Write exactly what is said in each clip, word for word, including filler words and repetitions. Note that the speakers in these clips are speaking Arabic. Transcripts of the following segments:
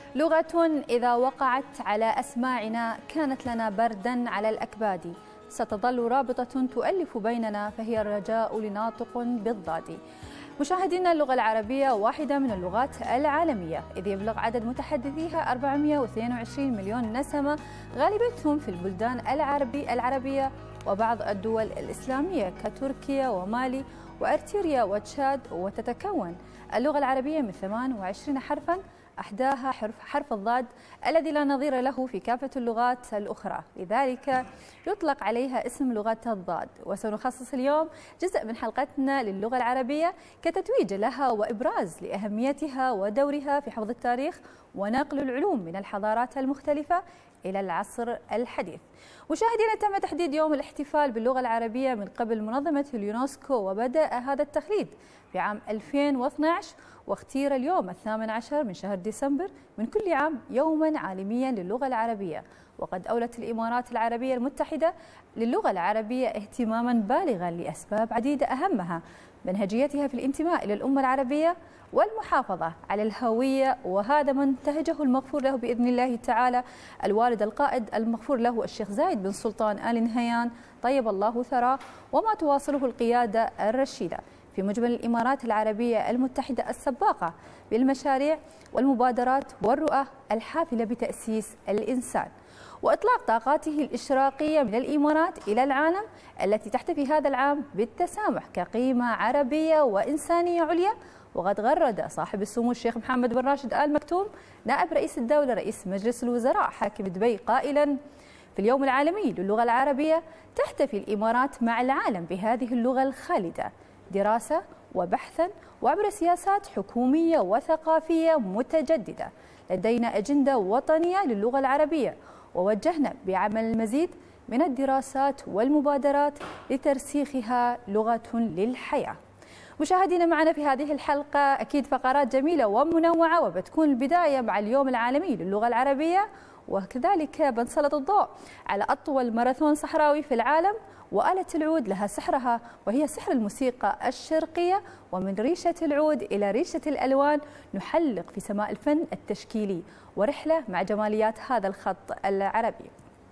لغة إذا وقعت على أسماعنا كانت لنا بردا على الأكباد، ستظل رابطة تؤلف بيننا فهي الرجاء لناطق بالضاد. مشاهدينا، اللغة العربية واحدة من اللغات العالمية، إذ يبلغ عدد متحدثيها أربعمئة واثنين وعشرين مليون نسمة، غالبيتهم في البلدان العربي العربية وبعض الدول الإسلامية كتركيا ومالي وأرتريا وتشاد. وتتكون اللغة العربية من ثمان وعشرين حرفاً، أحداها حرف, حرف الضاد الذي لا نظير له في كافة اللغات الأخرى، لذلك يطلق عليها اسم لغة الضاد. وسنخصص اليوم جزء من حلقتنا للغة العربية كتتويج لها وإبراز لأهميتها ودورها في حفظ التاريخ ونقل العلوم من الحضارات المختلفة إلى العصر الحديث. مشاهدينا، تم تحديد يوم الاحتفال باللغة العربية من قبل منظمة اليونسكو، وبدأ هذا التخليد في عام ألفين واثني عشر، واختير اليوم الثامن عشر من شهر ديسمبر من كل عام يوما عالميا للغة العربية. وقد أولت الإمارات العربية المتحدة للغة العربية اهتماما بالغا لأسباب عديدة، أهمها منهجيتها في الانتماء إلى الأمة العربية والمحافظة على الهوية، وهذا منتهجه المغفور له بإذن الله تعالى الوالد القائد المغفور له الشيخ زايد بن سلطان آل نهيان طيب الله ثراه، وما تواصله القيادة الرشيدة في مجمل الإمارات العربية المتحدة السباقة بالمشاريع والمبادرات والرؤى الحافلة بتأسيس الإنسان وإطلاق طاقاته الإشراقية من الإمارات إلى العالم، التي تحتفي هذا العام بالتسامح كقيمة عربية وإنسانية عليا. وقد غرد صاحب السمو الشيخ محمد بن راشد آل مكتوم نائب رئيس الدولة رئيس مجلس الوزراء حاكم دبي قائلا: في اليوم العالمي للغة العربية تحتفي الإمارات مع العالم بهذه اللغة الخالدة دراسة وبحثا وعبر سياسات حكومية وثقافية متجددة. لدينا أجندة وطنية للغة العربية، ووجهنا بعمل المزيد من الدراسات والمبادرات لترسيخها لغة للحياة. مشاهدينا، معنا في هذه الحلقة أكيد فقرات جميلة ومنوعة، وبتكون البداية مع اليوم العالمي للغة العربية، وكذلك بنسلط الضوء على أطول ماراثون صحراوي في العالم، وآلة العود لها سحرها وهي سحر الموسيقى الشرقية، ومن ريشة العود إلى ريشة الألوان نحلق في سماء الفن التشكيلي، ورحلة مع جماليات هذا الخط العربي.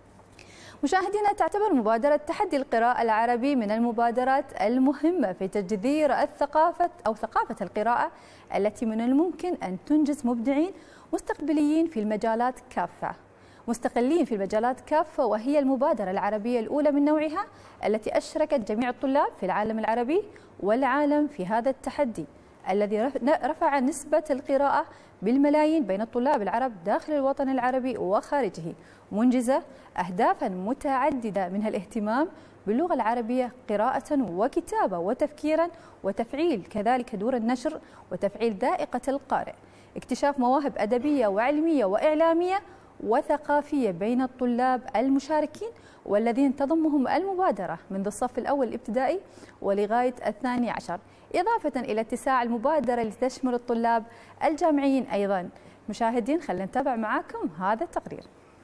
مشاهدينا، تعتبر مبادرة تحدي القراءة العربي من المبادرات المهمة في تجذير الثقافة أو ثقافة القراءة التي من الممكن أن تنجز مبدعين مستقبليين في المجالات كافة مستقلين في المجالات كافة وهي المبادرة العربية الأولى من نوعها التي أشركت جميع الطلاب في العالم العربي والعالم في هذا التحدي الذي رفع نسبة القراءة بالملايين بين الطلاب العرب داخل الوطن العربي وخارجه، منجزة أهدافا متعددة منها الاهتمام باللغة العربية قراءة وكتابة وتفكيرا وتفعيل كذلك دور النشر وتفعيل ذائقة القارئ، اكتشاف مواهب أدبية وعلمية وإعلامية وثقافية بين الطلاب المشاركين والذين تضمهم المبادرة منذ الصف الأول الابتدائي ولغاية الثاني عشر، إضافة إلى اتساع المبادرة لتشمل الطلاب الجامعيين أيضا. مشاهدين، خلينا نتابع معاكم هذا التقرير.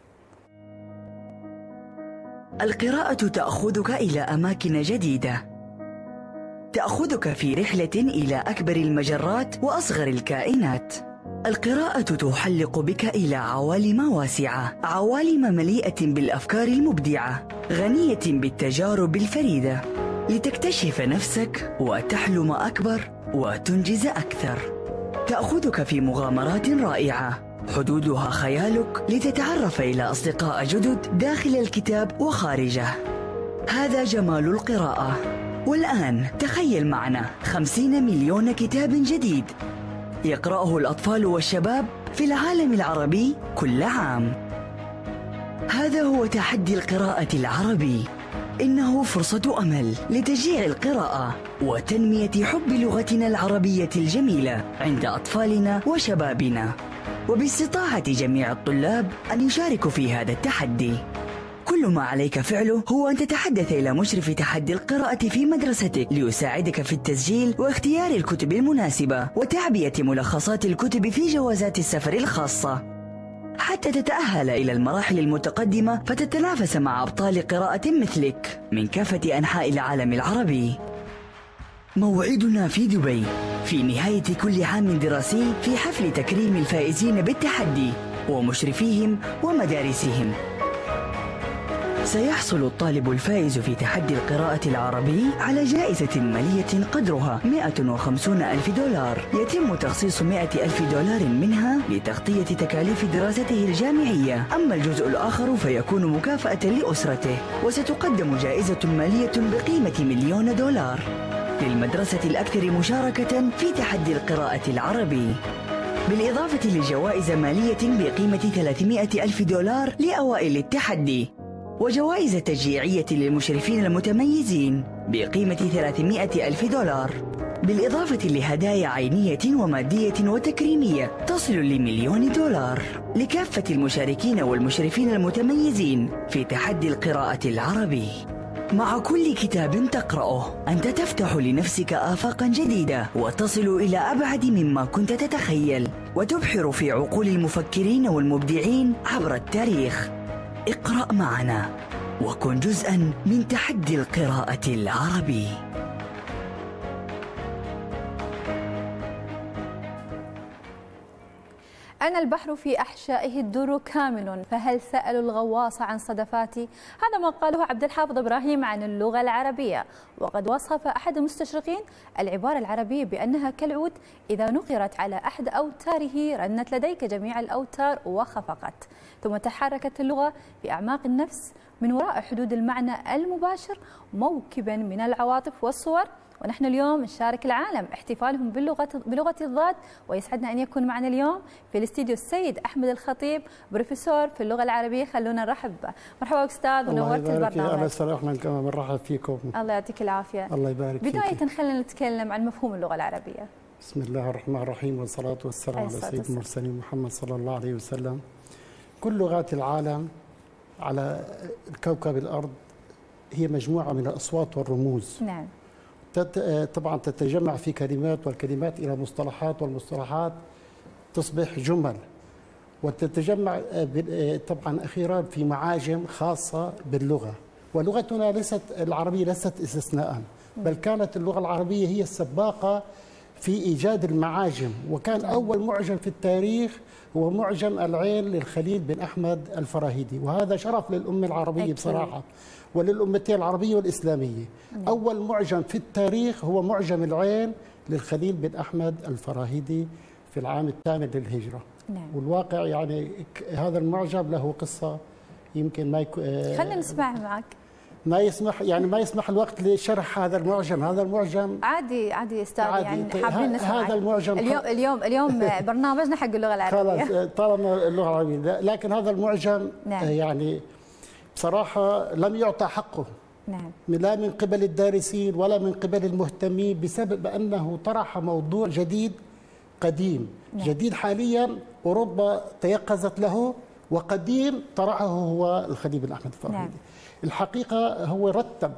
القراءة تأخذك إلى أماكن جديدة، تأخذك في رحلة إلى أكبر المجرات وأصغر الكائنات. القراءة تحلق بك إلى عوالم واسعة، عوالم مليئة بالأفكار المبدعة، غنية بالتجارب الفريدة، لتكتشف نفسك وتحلم أكبر وتنجز أكثر. تأخذك في مغامرات رائعة حدودها خيالك لتتعرف إلى أصدقاء جدد داخل الكتاب وخارجه. هذا جمال القراءة. والآن تخيل معنا خمسين مليون كتاب جديد يقرأه الأطفال والشباب في العالم العربي كل عام. هذا هو تحدي القراءة العربي. إنه فرصة أمل لتشجيع القراءة وتنمية حب لغتنا العربية الجميلة عند أطفالنا وشبابنا، وباستطاعة جميع الطلاب أن يشاركوا في هذا التحدي. كل ما عليك فعله هو أن تتحدث إلى مشرف تحدي القراءة في مدرستك ليساعدك في التسجيل واختيار الكتب المناسبة وتعبئة ملخصات الكتب في جوازات السفر الخاصة، حتى تتأهل إلى المراحل المتقدمة فتتنافس مع أبطال قراءة مثلك من كافة أنحاء العالم العربي. موعدنا في دبي في نهاية كل عام دراسي في حفل تكريم الفائزين بالتحدي ومشرفيهم ومدارسهم. سيحصل الطالب الفائز في تحدي القراءة العربي على جائزة مالية قدرها مئة وخمسين ألف دولار، يتم تخصيص مئة ألف دولار منها لتغطية تكاليف دراسته الجامعية، أما الجزء الآخر فيكون مكافأة لأسرته، وستقدم جائزة مالية بقيمة مليون دولار للمدرسة الأكثر مشاركة في تحدي القراءة العربي، بالإضافة لجوائز مالية بقيمة ثلاثمئة ألف دولار لأوائل التحدي، وجوائز تشجيعية للمشرفين المتميزين بقيمة ثلاثمئة ألف دولار، بالإضافة لهدايا عينية ومادية وتكريمية تصل لمليون دولار لكافة المشاركين والمشرفين المتميزين في تحدي القراءة العربي. مع كل كتاب تقرأه أنت تفتح لنفسك آفاقا جديدة وتصل إلى أبعد مما كنت تتخيل، وتبحر في عقول المفكرين والمبدعين عبر التاريخ. اقرأ معنا وكن جزءا من تحدي القراءة العربي. أنا البحر في أحشائه الدر كامن، فهل سألوا الغواص عن صدفاتي؟ هذا ما قاله عبد الحافظ إبراهيم عن اللغة العربية، وقد وصف أحد المستشرقين العبارة العربية بأنها كالعود إذا نقرت على أحد أوتاره رنت لديك جميع الأوتار وخفقت، ثم تحركت اللغة في أعماق النفس من وراء حدود المعنى المباشر موكبا من العواطف والصور. ونحن اليوم نشارك العالم احتفالهم باللغة بلغة الضاد، ويسعدنا أن يكون معنا اليوم في الاستديو السيد أحمد الخطيب بروفيسور في اللغة العربية. خلونا نرحب. مرحبا أستاذ ونورت البرنامج. الله يسلمك. احنا كمان بنرحب فيكم. الله يعطيك العافية. الله يبارك فيك. بداية خلينا نتكلم عن مفهوم اللغة العربية. بسم الله الرحمن الرحيم، والصلاة والسلام على سيد المرسلين محمد صلى الله عليه وسلم. كل لغات العالم على كوكب الأرض هي مجموعة من الأصوات والرموز. نعم. طبعا تتجمع في كلمات، والكلمات إلى مصطلحات، والمصطلحات تصبح جمل، وتتجمع طبعا أخيرا في معاجم خاصة باللغة. ولغتنا ليست العربية ليست استثناء، بل كانت اللغة العربية هي السباقة في إيجاد المعاجم. وكان أول معجم في التاريخ هو معجم العين للخليل بن أحمد الفراهيدي، وهذا شرف للأمة العربية أكيد. بصراحة وللأمتين العربية والإسلامية. مم. أول معجم في التاريخ هو معجم العين للخليل بن أحمد الفراهيدي في العام الثامن للهجرة. نعم. والواقع يعني هذا المعجم له قصة يمكن ما يكون خلينا نسمعها معك. ما يسمح يعني ما يسمح الوقت لشرح هذا المعجم. هذا المعجم عادي عادي استاذ، يعني حابين نسمع هذا المعجم. اليوم اليوم اليوم برنامجنا حق اللغة العربية. خلاص طالما اللغة العربية، لكن هذا المعجم نعم. يعني بصراحة لم يعطى حقه. نعم. لا من قبل الدارسين ولا من قبل المهتمين، بسبب أنه طرح موضوع جديد قديم. نعم. جديد حاليا أوروبا تيقظت له، وقديم طرحه هو الخليل بن أحمد الفراهيدي. نعم. الحقيقة هو رتب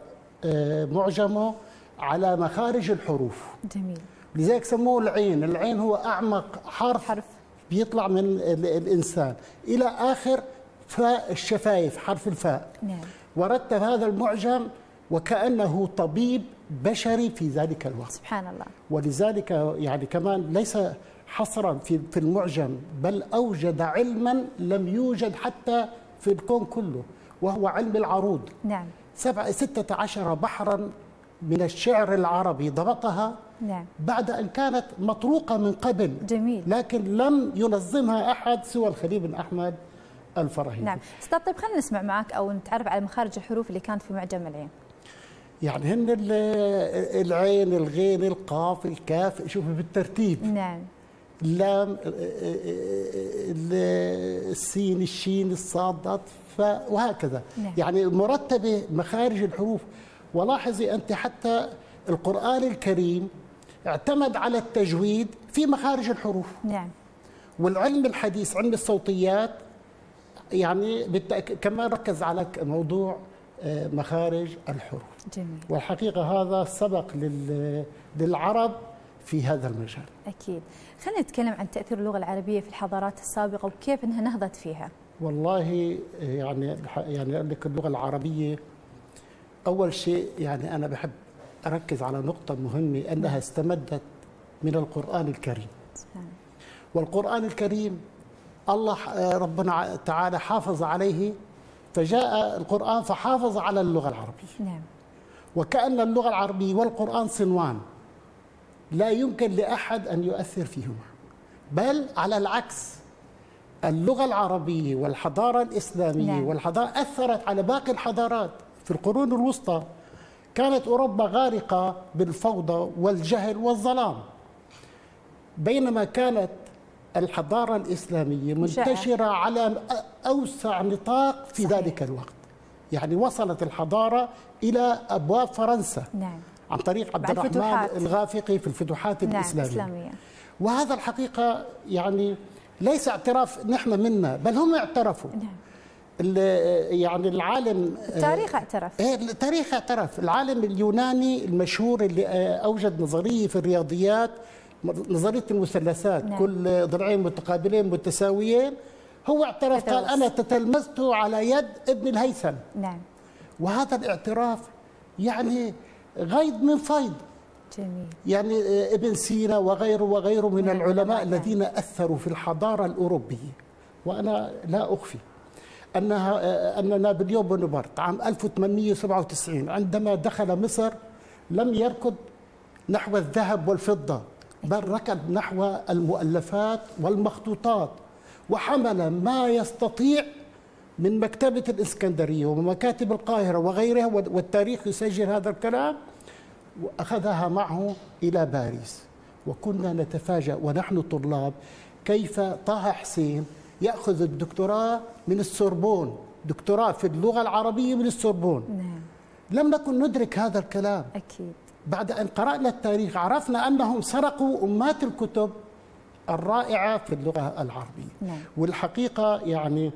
معجمه على مخارج الحروف. جميل. لذلك سموه العين. العين هو أعمق حرف, حرف. بيطلع من الإنسان إلى آخر فاء الشفايف، حرف الفاء. نعم. ورتب هذا المعجم وكأنه طبيب بشري في ذلك الوقت. سبحان الله. ولذلك يعني كمان ليس حصرا في في المعجم، بل أوجد علما لم يوجد حتى في الكون كله، وهو علم العروض. نعم. سبعة ستة عشر بحرا من الشعر العربي ضبطها. نعم. بعد أن كانت مطروقة من قبل. جميل. لكن لم ينظمها أحد سوى الخليل بن أحمد الفراهيدي. نعم. استاذ طيب خلينا نسمع معك او نتعرف على مخارج الحروف اللي كانت في معجم العين. يعني هن العين، الغين، القاف، الكاف، شوفي بالترتيب. نعم. اللام، السين، الشين، الصاد، وهكذا. نعم. يعني مرتبة مخارج الحروف. ولاحظي أنت حتى القرآن الكريم اعتمد على التجويد في مخارج الحروف. نعم. والعلم الحديث علم الصوتيات يعني كمان ركز على موضوع مخارج الحروف. جميل. والحقيقة هذا سبق للعرب في هذا المجال. أكيد. خلينا نتكلم عن تأثير اللغة العربية في الحضارات السابقة وكيف أنها نهضت فيها. والله يعني يعني أقول لك اللغة العربية أول شيء يعني أنا بحب أركز على نقطة مهمة، أنها استمدت من القرآن الكريم. والقرآن الكريم الله ربنا تعالى حافظ عليه، فجاء القرآن فحافظ على اللغة العربية. نعم. وكأن اللغة العربية والقرآن صنوان لا يمكن لأحد أن يؤثر فيهما، بل على العكس، اللغة العربية والحضارة الإسلامية نعم. والحضارة أثرت على باقي الحضارات. في القرون الوسطى كانت أوروبا غارقة بالفوضى والجهل والظلام، بينما كانت الحضارة الإسلامية منتشرة على أوسع نطاق في صحيح. ذلك الوقت. يعني وصلت الحضارة إلى أبواب فرنسا. نعم. عن طريق عبد الرحمن الغافقي في الفتوحات نعم. الإسلامية. إسلامية. وهذا الحقيقة يعني ليس اعتراف نحن منا، بل هم اعترفوا. نعم. يعني العالم التاريخ اعترف. التاريخ اعترف. العالم اليوناني المشهور اللي أوجد نظرية في الرياضيات، نظرية المثلثات. نعم. كل ضلعين متقابلين متساويين، هو اعترف قال أنا تتلمذت على يد ابن الهيثم. نعم. وهذا الاعتراف يعني غيض من فيض. جميل. يعني ابن سينا وغيره وغيره من نعم. العلماء نعم. الذين أثروا في الحضارة الأوروبية. وأنا لا أخفي أنها أن نابليون بونابرت عام ألف وثمانمئة وسبعة وتسعين عندما دخل مصر لم يركض نحو الذهب والفضة، بل ركض نحو المؤلفات والمخطوطات، وحمل ما يستطيع من مكتبة الإسكندرية ومكاتب القاهرة وغيرها، والتاريخ يسجل هذا الكلام، وأخذها معه إلى باريس. وكنا نتفاجأ ونحن طلاب كيف طه حسين يأخذ الدكتوراه من السوربون، دكتوراه في اللغة العربية من السوربون. نعم. لم نكن ندرك هذا الكلام. أكيد. بعد أن قرأنا التاريخ عرفنا أنهم سرقوا أمات الكتب الرائعة في اللغة العربية. نعم. والحقيقة يعني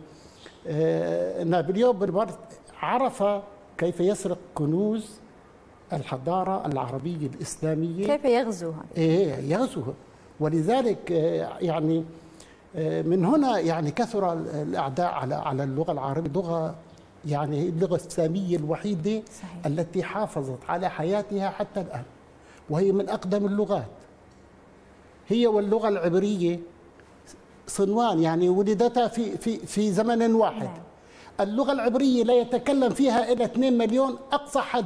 نابليون بونابرت عرف كيف يسرق كنوز الحضارة العربية الإسلامية، كيف يغزوها. إيه يغزوها. ولذلك يعني من هنا يعني كثر الأعداء على على اللغة العربية. لغة يعني هي اللغة السامية الوحيدة صحيح. التي حافظت على حياتها حتى الآن، وهي من أقدم اللغات. هي واللغة العبرية صنوان، يعني ولدتا في في في زمن واحد. نعم. اللغة العبرية لا يتكلم فيها إلا اثنين مليون أقصى حد،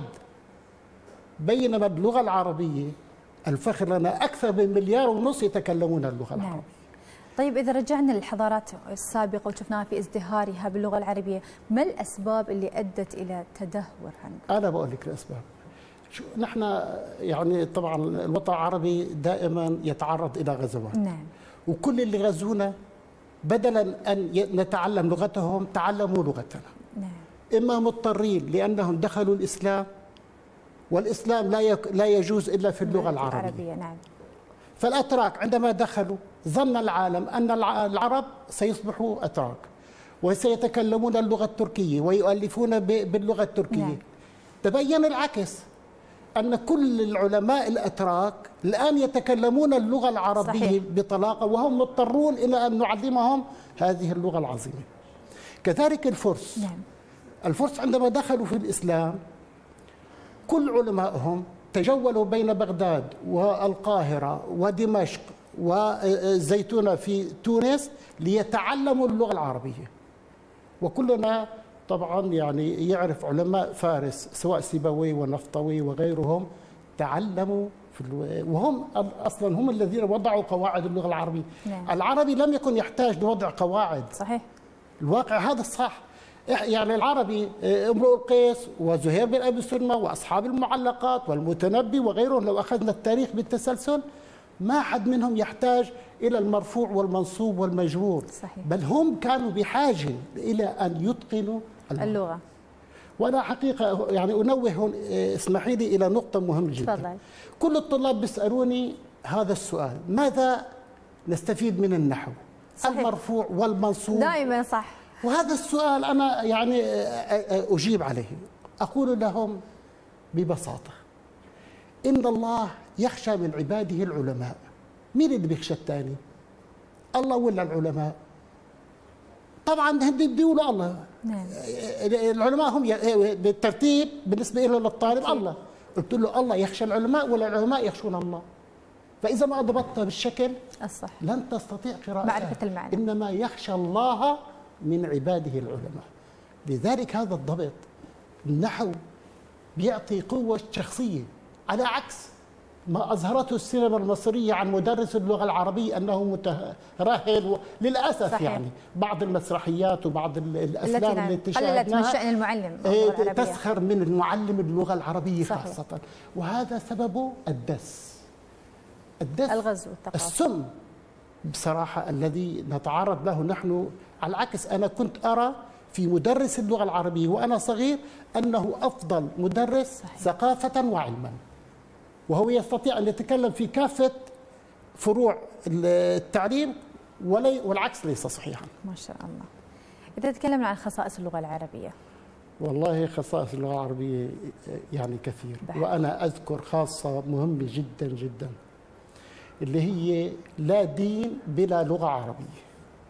بينما اللغة العربية الفخر لنا أكثر من مليار ونص يتكلمون اللغة العربية. نعم. طيب إذا رجعنا للحضارات السابقة وشفناها في ازدهارها باللغة العربية، ما الأسباب اللي أدت إلى تدهور عنها؟ أنا بقول لك الأسباب. شو نحن يعني طبعا الوطن العربي دائما يتعرض إلى غزوات. نعم. وكل اللي غزونا بدلا أن نتعلم لغتهم تعلموا لغتنا. نعم. إما مضطرين لأنهم دخلوا الإسلام، والإسلام لا لا يجوز إلا في اللغة العربية. العربية. نعم. فالأتراك عندما دخلوا ظن العالم أن العرب سيصبحوا أتراك وسيتكلمون اللغة التركية ويؤلفون باللغة التركية. نعم. تبين العكس، أن كل العلماء الأتراك الآن يتكلمون اللغة العربية صحيح. بطلاقة، وهم مضطرون إلى أن نعلمهم هذه اللغة العظيمة. كذلك الفرس. نعم. الفرس عندما دخلوا في الإسلام كل علمائهم تجولوا بين بغداد والقاهرة ودمشق والزيتونة في تونس ليتعلموا اللغة العربية. وكلنا طبعا يعني يعرف علماء فارس سواء سيبويه ونفطوي وغيرهم تعلموا في الو... وهم اصلا هم الذين وضعوا قواعد اللغة العربية. نعم. العربي لم يكن يحتاج لوضع قواعد. صحيح. الواقع هذا الصح. يعني العربي امرؤ القيس وزهير بن ابي سلمى واصحاب المعلقات والمتنبي وغيرهم، لو اخذنا التاريخ بالتسلسل ما حد منهم يحتاج الى المرفوع والمنصوب والمجرور. صحيح. بل هم كانوا بحاجه الى ان يتقنوا اللغه, اللغة. وانا حقيقه يعني انوه اسمحي لي الى نقطه مهمه جدا. تفضل. كل الطلاب بيسالوني هذا السؤال، ماذا نستفيد من النحو؟ صحيح. المرفوع والمنصوب دائما صح. وهذا السؤال أنا يعني أجيب عليه، أقول لهم ببساطة إن الله يخشى من عباده العلماء. مين اللي بيخشى الثاني؟ الله ولا العلماء؟ طبعا هم بيقولوا الله. نعم. العلماء هم بالترتيب بالنسبة له للطالب الله. قلت له الله يخشى العلماء ولا العلماء يخشون الله؟ فإذا ما ضبطتها بالشكل الصح لن تستطيع قراءتها، معرفة المعنى. إنما يخشى الله من عباده العلماء. لذلك هذا الضبط النحو بيعطي قوة شخصية، على عكس ما أظهرته السينما المصرية عن مدرس اللغة العربية أنه مترهل. للأسف صحيح. يعني بعض المسرحيات وبعض الأفلام التي التي قللت من شأن المعلم تسخر من المعلم اللغة العربية صحيح. خاصة، وهذا سببه الدس الدس الغزو الثقافي، السم بصراحة الذي نتعرض له نحن. على العكس أنا كنت أرى في مدرس اللغة العربية وأنا صغير أنه أفضل مدرس صحيح. ثقافة وعلما، وهو يستطيع أن يتكلم في كافة فروع التعليم والعكس ليس صحيحا. ما شاء الله. إذا تكلمنا عن خصائص اللغة العربية، والله خصائص اللغة العربية يعني كثير بحب. وأنا أذكر خاصة مهمة جدا جدا اللي هي لا دين بلا لغة عربية.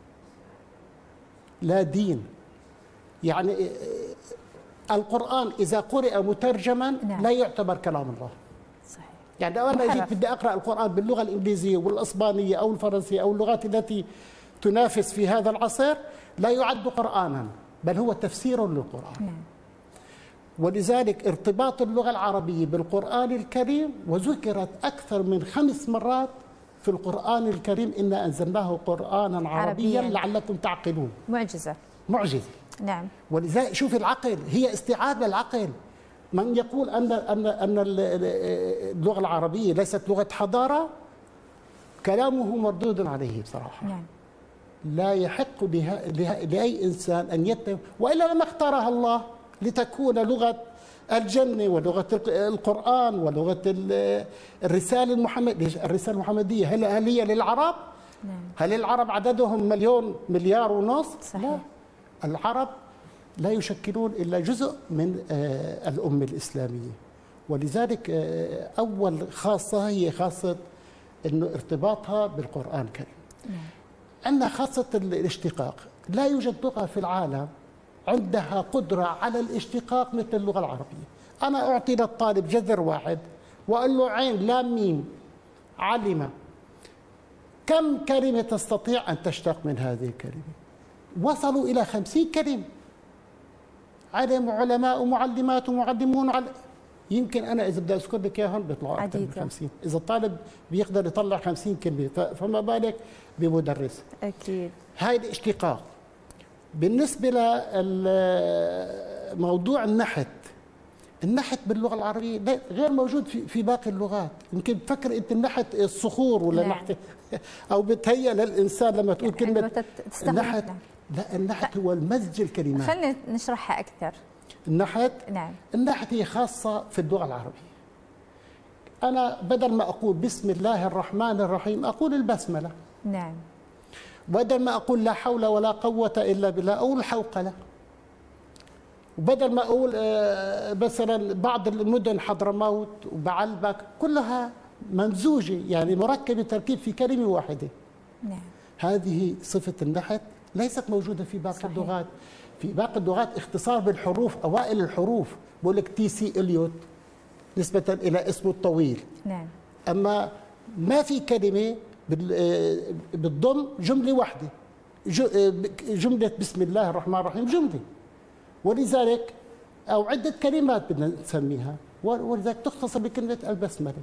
لا دين يعني القرآن إذا قرئ مترجما نعم. لا يعتبر كلام الله. صحيح. يعني لو أنا جيت بدي أقرأ القرآن باللغة الإنجليزية والإسبانية أو الفرنسية أو اللغات التي تنافس في هذا العصر لا يعد قرآنا، بل هو تفسير للقرآن. نعم. ولذلك ارتباط اللغة العربية بالقرآن الكريم، وذكرت أكثر من خمس مرات في القرآن الكريم إنا أنزلناه قرآنا عربيا, عربيا لعلكم تعقلون. معجزة معجزة. نعم. ولذلك شوف العقل، هي استيعاب للعقل. من يقول أن أن أن اللغة العربية ليست لغة حضارة كلامه مردود عليه بصراحة. نعم. لا يحق لها لها لأي إنسان أن يتهم، وإلا لما اختارها الله لتكون لغة الجنة ولغة القرآن ولغة الرسالة المحمدية. الرسالة المحمدية هل هل هي للعرب؟ نعم. هل العرب عددهم مليون مليار ونص؟ صحيح. لا، العرب لا يشكلون إلا جزء من الأمة الإسلامية. ولذلك أول خاصة هي خاصة إنه ارتباطها بالقرآن الكريم. نعم. عندنا خاصة الاشتقاق، لا يوجد لغة في العالم عندها قدرة على الاشتقاق مثل اللغة العربية. أنا أعطي للطالب جذر واحد وأقول له عين لام ميم علم، كم كلمة تستطيع أن تشتق من هذه الكلمة؟ وصلوا إلى خمسين كلمة. علم وعلماء ومعلمات ومعلمون وعل... يمكن أنا إذا بدي أذكر لك إياهم بيطلعوا أكثر من خمسين. إذا الطالب بيقدر يطلع خمسين كلمة فما بالك بمدرس. أكيد. هاي الاشتقاق. بالنسبة لموضوع النحت، النحت باللغة العربية غير موجود في في باقي اللغات. يمكن تفكر أنت النحت الصخور ولا نعم. نحت أو بتهيأ للإنسان لما تقول يعني كلمة النحت. لا، النحت هو المزج الكلمات. خلينا نشرحها أكثر. النحت نعم. النحت هي خاصة في اللغة العربية. أنا بدل ما أقول بسم الله الرحمن الرحيم أقول البسملة. نعم. بدل ما أقول لا حول ولا قوة إلا بالله أقول الحوقلة. وبدل ما أقول مثلا بعض المدن حضرموت وبعلبك كلها ممزوجة يعني مركبة تركيب في كلمة واحدة. نعم. هذه صفة النحت ليست موجودة في باقي صحيح. اللغات. في باقي اللغات اختصار بالحروف، أوائل الحروف بقول لك تي سي إليوت نسبة إلى اسمه الطويل. نعم. أما ما في كلمة بتضم جملة واحدة، جملة بسم الله الرحمن الرحيم جملة، ولذلك أو عدة كلمات بدنا نسميها، ولذلك تختصر بكلمة البسملة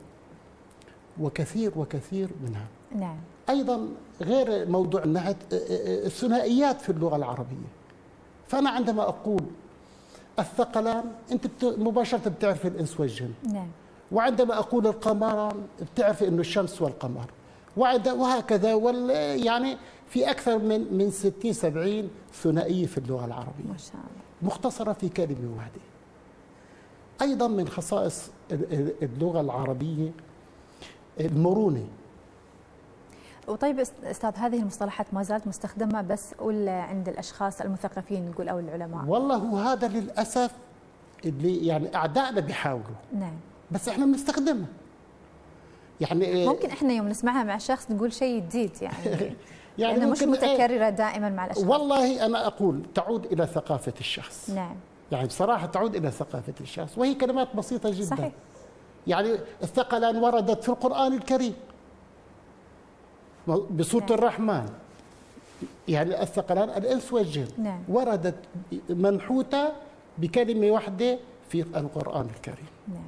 وكثير وكثير منها. نعم. أيضا غير موضوع النحت الثنائيات في اللغة العربية. فأنا عندما أقول الثقلان أنت مباشرة بتعرف الإنس والجن. نعم. وعندما أقول القمران بتعرف إنه الشمس والقمر، وهكذا. يعني في أكثر من من ستين سبعين ثنائية في اللغة العربية. ما شاء الله. مختصرة في كلمة واحدة. أيضا من خصائص اللغة العربية المرونة. وطيب استاذ، هذه المصطلحات ما زالت مستخدمه بس ولا عند الاشخاص المثقفين نقول او العلماء؟ والله هو هذا للاسف اللي يعني اعدائنا بيحاولوا. نعم. بس احنا بنستخدمها. يعني ممكن احنا يوم نسمعها مع شخص نقول شيء جديد يعني يعني مش متكرره دائما مع الاشخاص. والله انا اقول تعود الى ثقافه الشخص. نعم. يعني بصراحه تعود الى ثقافه الشخص، وهي كلمات بسيطه جدا. صحيح. يعني الثقلان وردت في القرآن الكريم بصوت نعم. الرحمن، يعني الثقلان الإنس والجن. نعم. وردت منحوتة بكلمة واحدة في القرآن الكريم. نعم.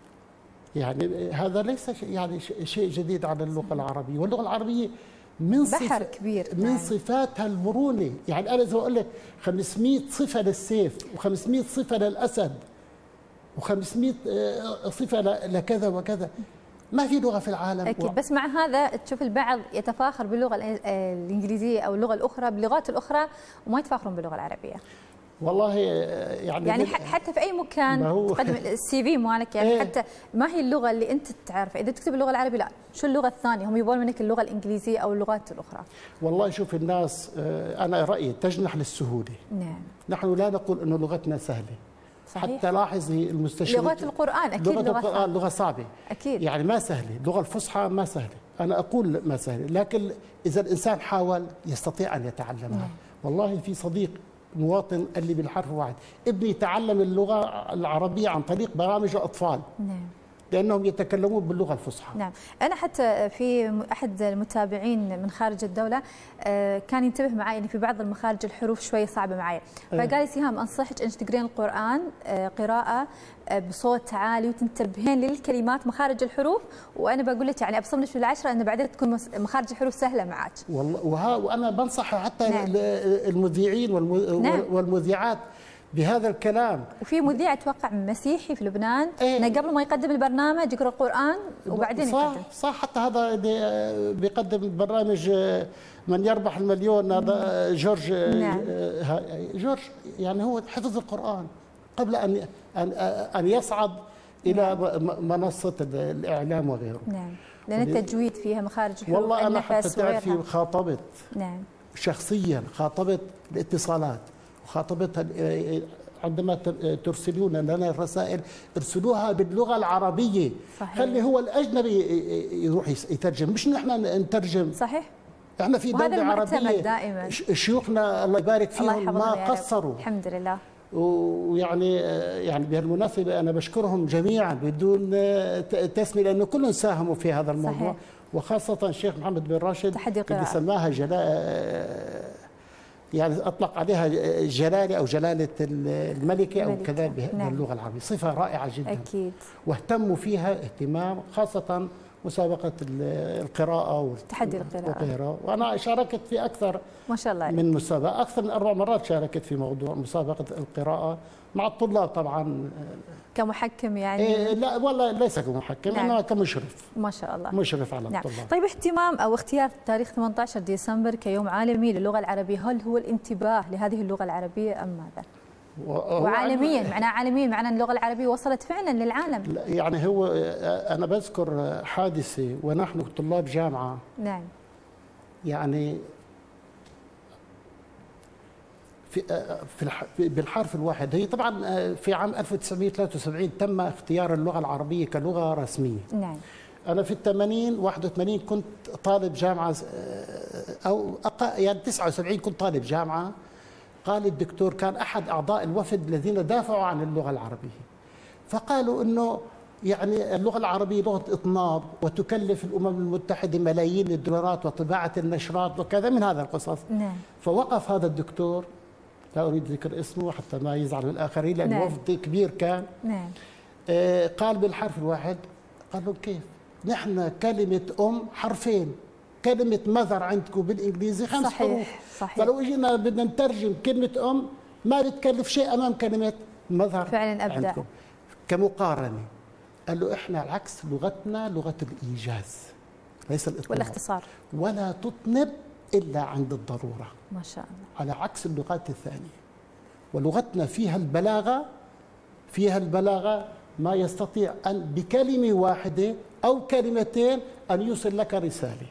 يعني هذا ليس يعني شيء جديد على اللغة العربية، واللغة العربية من بحر كبير. من نعم. صفاتها المرونة. يعني أنا إذا أقول لك خمسمئة صفة للسيف وخمسمئة صفة للأسد وخمسمئة صفة لكذا وكذا، ما في لغة في العالم. أكيد. بس مع هذا تشوف البعض يتفاخر باللغة الإنجليزية أو اللغة الأخرى باللغات الأخرى وما يتفاخرون باللغة العربية. والله يعني يعني حتى في اي مكان تقدم السي في مالك، يعني ايه؟ حتى ما هي اللغه اللي انت تعرفها، اذا تكتب اللغه العربيه لا، شو اللغه الثانيه؟ هم يبون منك اللغه الانجليزيه او اللغات الاخرى. والله شوف الناس، انا رايي تجنح للسهوله. نعم. نحن لا نقول انه لغتنا سهله. صحيح. حتى لاحظي المستشرقين، لغه القران اكيد لغه لغه القران لغه صعبه اكيد، يعني ما سهله، اللغه الفصحى ما سهله، انا اقول ما سهله، لكن اذا الانسان حاول يستطيع ان يتعلمها. نعم. والله في صديق مواطن قال لي بالحرف واحد: ابني تعلم اللغة العربية عن طريق برامج الأطفال. نعم. لأنهم يتكلمون باللغة الفصحى. نعم. أنا حتى في أحد المتابعين من خارج الدولة كان ينتبه معي أن في بعض المخارج الحروف شوي صعبة معي، فقال لي سهام أنصحك أنك تقرين القرآن قراءة بصوت عالي وتنتبهين للكلمات مخارج الحروف، وأنا بقول لك يعني أبصم لك بالعشرة أن بعدين تكون مخارج الحروف سهلة معك. والله وها وأنا بنصح حتى نعم. المذيعين نعم. والمذيعات بهذا الكلام. وفي مذيع اتوقع مسيحي في لبنان ايه؟ قبل ما يقدم البرنامج يقرا القران وبعدين صح يقدم. صح. حتى هذا بيقدم برنامج من يربح المليون، هذا جورج. نعم. جورج يعني هو حفظ القران قبل ان ان ان يصعد الى نعم. منصه الاعلام وغيره. نعم. لان التجويد فيها مخارج الحروف. والله انا حتى تعرفي خاطبت نعم شخصيا، خاطبت الاتصالات وخاطبتها عندما ترسلون لنا الرسائل ارسلوها باللغه العربيه. صحيح. خلي هو الاجنبي يروح يترجم، مش نحن نترجم. صحيح. احنا في دوله عربيه دائما شيوخنا الله يبارك فيهم ما قصروا الحمد لله. ويعني يعني بهالمناسبه انا بشكرهم جميعا بدون تسميه، لانه كلهم ساهموا في هذا الموضوع. صحيح. وخاصه الشيخ محمد بن راشد اللي سماها جلاء، يعني اطلق عليها جلاله او جلاله الملكه او كذا باللغه العربيه، صفه رائعه جدا. اكيد. واهتموا فيها اهتمام، خاصه مسابقه القراءه تحدي القراءه. وانا شاركت في اكثر ما شاء الله من مسابقه، اكثر من اربع مرات شاركت في موضوع مسابقه القراءه مع الطلاب طبعا. كمحكم يعني؟ إيه لا والله ليس كمحكم. نعم. انما كمشرف. ما شاء الله. مشرف على نعم. الطلاب. طيب اهتمام او اختيار تاريخ ثمانية عشر ديسمبر كيوم عالمي للغه العربيه، هل هو الانتباه لهذه اللغه العربيه ام ماذا؟ وعالميا معناه عالميا معناه اللغه العربيه وصلت فعلا للعالم. يعني هو انا بذكر حادثه ونحن طلاب جامعه. نعم. يعني في في بالحرف الواحد، هي طبعا في عام ألف وتسعمئة وثلاثة وسبعين تم اختيار اللغه العربيه كلغه رسميه. نعم. انا في الثمانين واحد وثمانين كنت طالب جامعه، او يعني تسعة وسبعين كنت طالب جامعه. قال الدكتور، كان احد اعضاء الوفد الذين دافعوا عن اللغه العربيه، فقالوا انه يعني اللغه العربيه لغه اطناب وتكلف الامم المتحده ملايين الدولارات وطباعه النشرات وكذا من هذا القصص. نعم. فوقف هذا الدكتور، لا اريد ذكر اسمه حتى ما يزعل الاخرين لانه نعم. وفد كبير كان. نعم. آه قال بالحرف الواحد، قال له كيف؟ نحن كلمه ام حرفين، كلمه مذر عندكم بالانجليزي خمس صحيح. حروف. صحيح. فلو اجينا بدنا نترجم كلمه ام ما بتكلف شيء امام كلمه مذر. فعلا ابدع. عندكم كمقارنه. قال له احنا العكس، لغتنا لغه الايجاز ليس الاطناب والاختصار، ولا تطنب الا عند الضروره. ما شاء الله. على عكس اللغات الثانيه. ولغتنا فيها البلاغه، فيها البلاغه ما يستطيع ان بكلمه واحده او كلمتين ان يوصل لك رساله.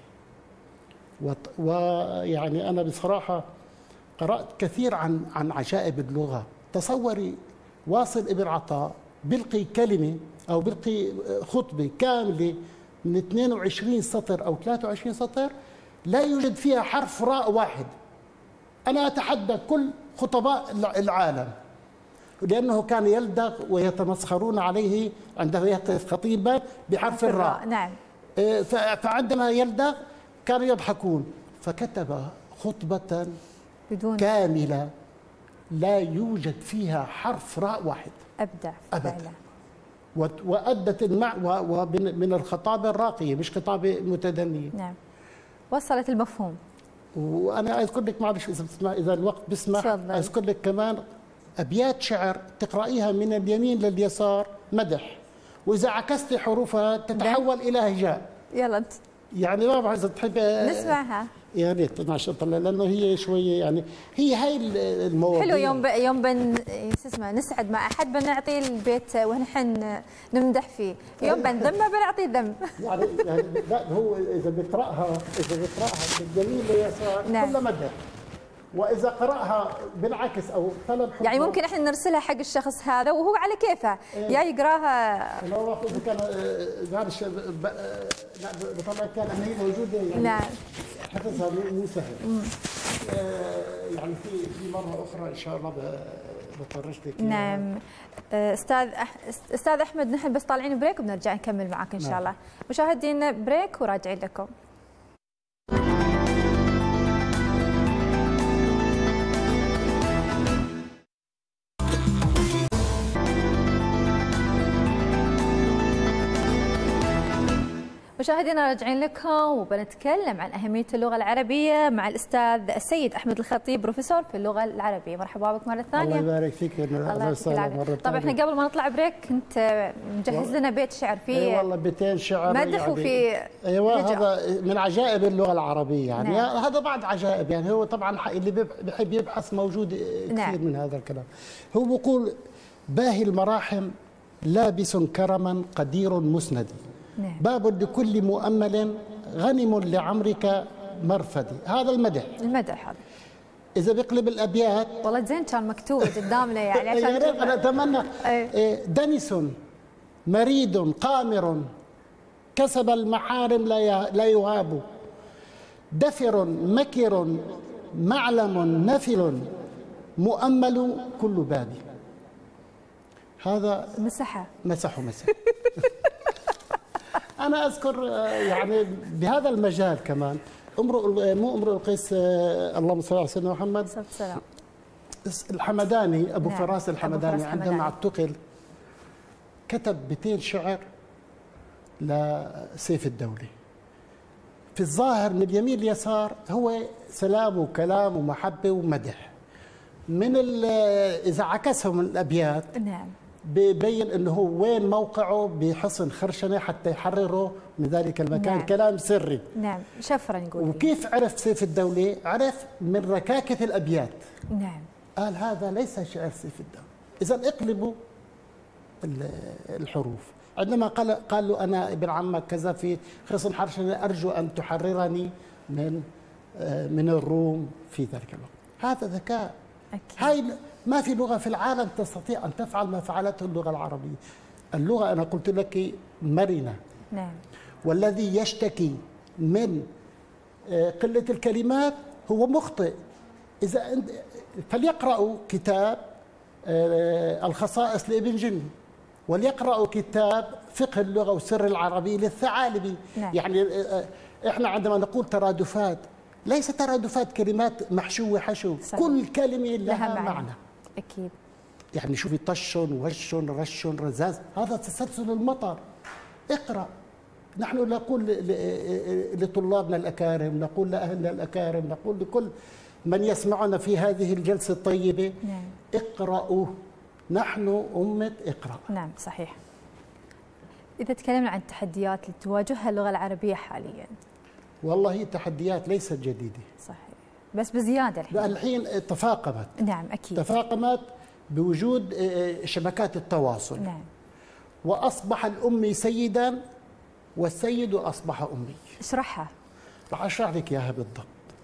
ويعني انا بصراحه قرات كثير عن عن عجائب اللغه. تصوري واصل ابن عطاء بلقي كلمه او بلقي خطبه كامله من اثنين وعشرين سطر او ثلاثة وعشرين سطر لا يوجد فيها حرف راء واحد. انا اتحدى كل خطباء العالم، لانه كان يلدغ ويتمسخرون عليه عندما يهتف خطيبا بحرف الراء. نعم. فعندما يلدغ كانوا يضحكون، فكتب خطبة بدون كاملة لا يوجد فيها حرف راء واحد. أبدع أبدا. فعلا. وأدت المع ومن الخطابة الراقية مش خطابة متدنية. نعم. وصلت المفهوم. وأنا أذكر لك معلش إذا بتسمع، إذا الوقت بيسمح، أذكر لك كمان أبيات شعر تقرأيها من اليمين لليسار مدح، وإذا عكست حروفها تتحول إلى هجاء. يلا انت يعني ما بعرف إذا تحب نسمعها. يا ريت ما شاء الله، لانه هي شويه يعني هي هاي المواضيع. حلو يوم ب... يوم بن شو اسمه نسعد مع احد بنعطيه البيت ونحن نمدح فيه، يوم بنذمه بنعطيه ذم. يعني يعني لا هو اذا بيقراها اذا بيقراها باليمين لليسار نعم. كله مدح، واذا قراها بالعكس او طلب يعني ممكن احنا نرسلها حق الشخص هذا وهو على كيفه يا يقراها. انا ما اذا كان معلش بطبع كان هي موجوده يعني. نعم. حفظها مو سهل. يعني في في مره اخرى ان شاء الله بطرش لك. نعم. استاذ استاذ احمد، نحن بس طالعين بريك وبنرجع نكمل معاك ان شاء الله. مشاهدينا بريك وراجعين لكم. مشاهدينا راجعين لكم وبنتكلم عن أهمية اللغة العربية مع الأستاذ السيد أحمد الخطيب، بروفيسور في اللغة العربية. مرحبا بك مرة ثانية. الله يبارك فيك. الله يعطيك العافية. طبعا احنا قبل ما نطلع بريك كنت مجهز لنا بيت شعر فيه. اي والله بيتين شعر مدح يعني وفي ايوه هذا من عجائب اللغة العربية يعني. نعم. هذا بعد عجائب يعني. هو طبعا اللي بيحب يبحث موجود كثير. نعم. من هذا الكلام. هو بيقول باهي المراحم لابس كرما قدير مسند. نعم. باب لكل مؤمل غنم لعمرك مرفدي. هذا المدح. المدح هذا. إذا بيقلب الأبيات والله زين كان مكتوب قدامنا يعني عشان يا ريت. أنا أتمنى. دنس مريد قامر كسب المحارم لا يهاب، دفر مكر معلم نفل مؤمل كل باب. هذا مسحه مسحه مسح. أنا أذكر يعني بهذا المجال كمان امرؤ مو امرؤ القيس، اللهم صل على سيدنا محمد، السلام، الحمداني أبو. نعم. فراس الحمداني. أبو فراس عندما اعتقل كتب بيتين شعر لسيف الدولة. في الظاهر من اليمين اليسار هو سلام وكلام ومحبة ومدح. من إذا عكسهم الأبيات. نعم. ببين انه هو وين موقعه بحصن خرشنه حتى يحرره من ذلك المكان. نعم. كلام سري. نعم. شفره نقول. وكيف عرف سيف الدولة؟ عرف من ركاكة الأبيات. نعم. قال هذا ليس شعر سيف الدولة. إذا اقلبوا الحروف. عندما قال قال له أنا ابن عمك كذا في خصن حرشنة أرجو أن تحررني من من الروم في ذلك الوقت. هذا ذكاء. أكيد. هاي ما في لغة في العالم تستطيع أن تفعل ما فعلته اللغة العربية. اللغة أنا قلت لك مرنة. نعم. والذي يشتكي من قلة الكلمات هو مخطئ. إذا فليقرأوا كتاب الخصائص لابن جني، وليقرأوا كتاب فقه اللغة والسر العربي للثعالبي. نعم. يعني إحنا عندما نقول ترادفات ليس ترادفات كلمات محشوة حشو. صحيح. كل كلمة لها, لها معنى. معنى. أكيد. يعني شوفي طش وش رش رزاز، هذا تسلسل المطر. اقرأ. نحن نقول لطلابنا الأكارم، نقول لأهلنا الأكارم، نقول لكل من يسمعنا في هذه الجلسة الطيبة. نعم. اقرأوا. نحن أمة اقرأ. نعم صحيح. إذا تكلمنا عن التحديات اللي تواجهها اللغة العربية حاليا. والله هي تحديات ليست جديدة. صحيح. بس بزيادة الحين. الحين تفاقمت. نعم أكيد. تفاقمت بوجود شبكات التواصل. نعم. وأصبح الأمي سيدا والسيد أصبح أمي. اشرحها. راح أشرح لك إياها بالضبط.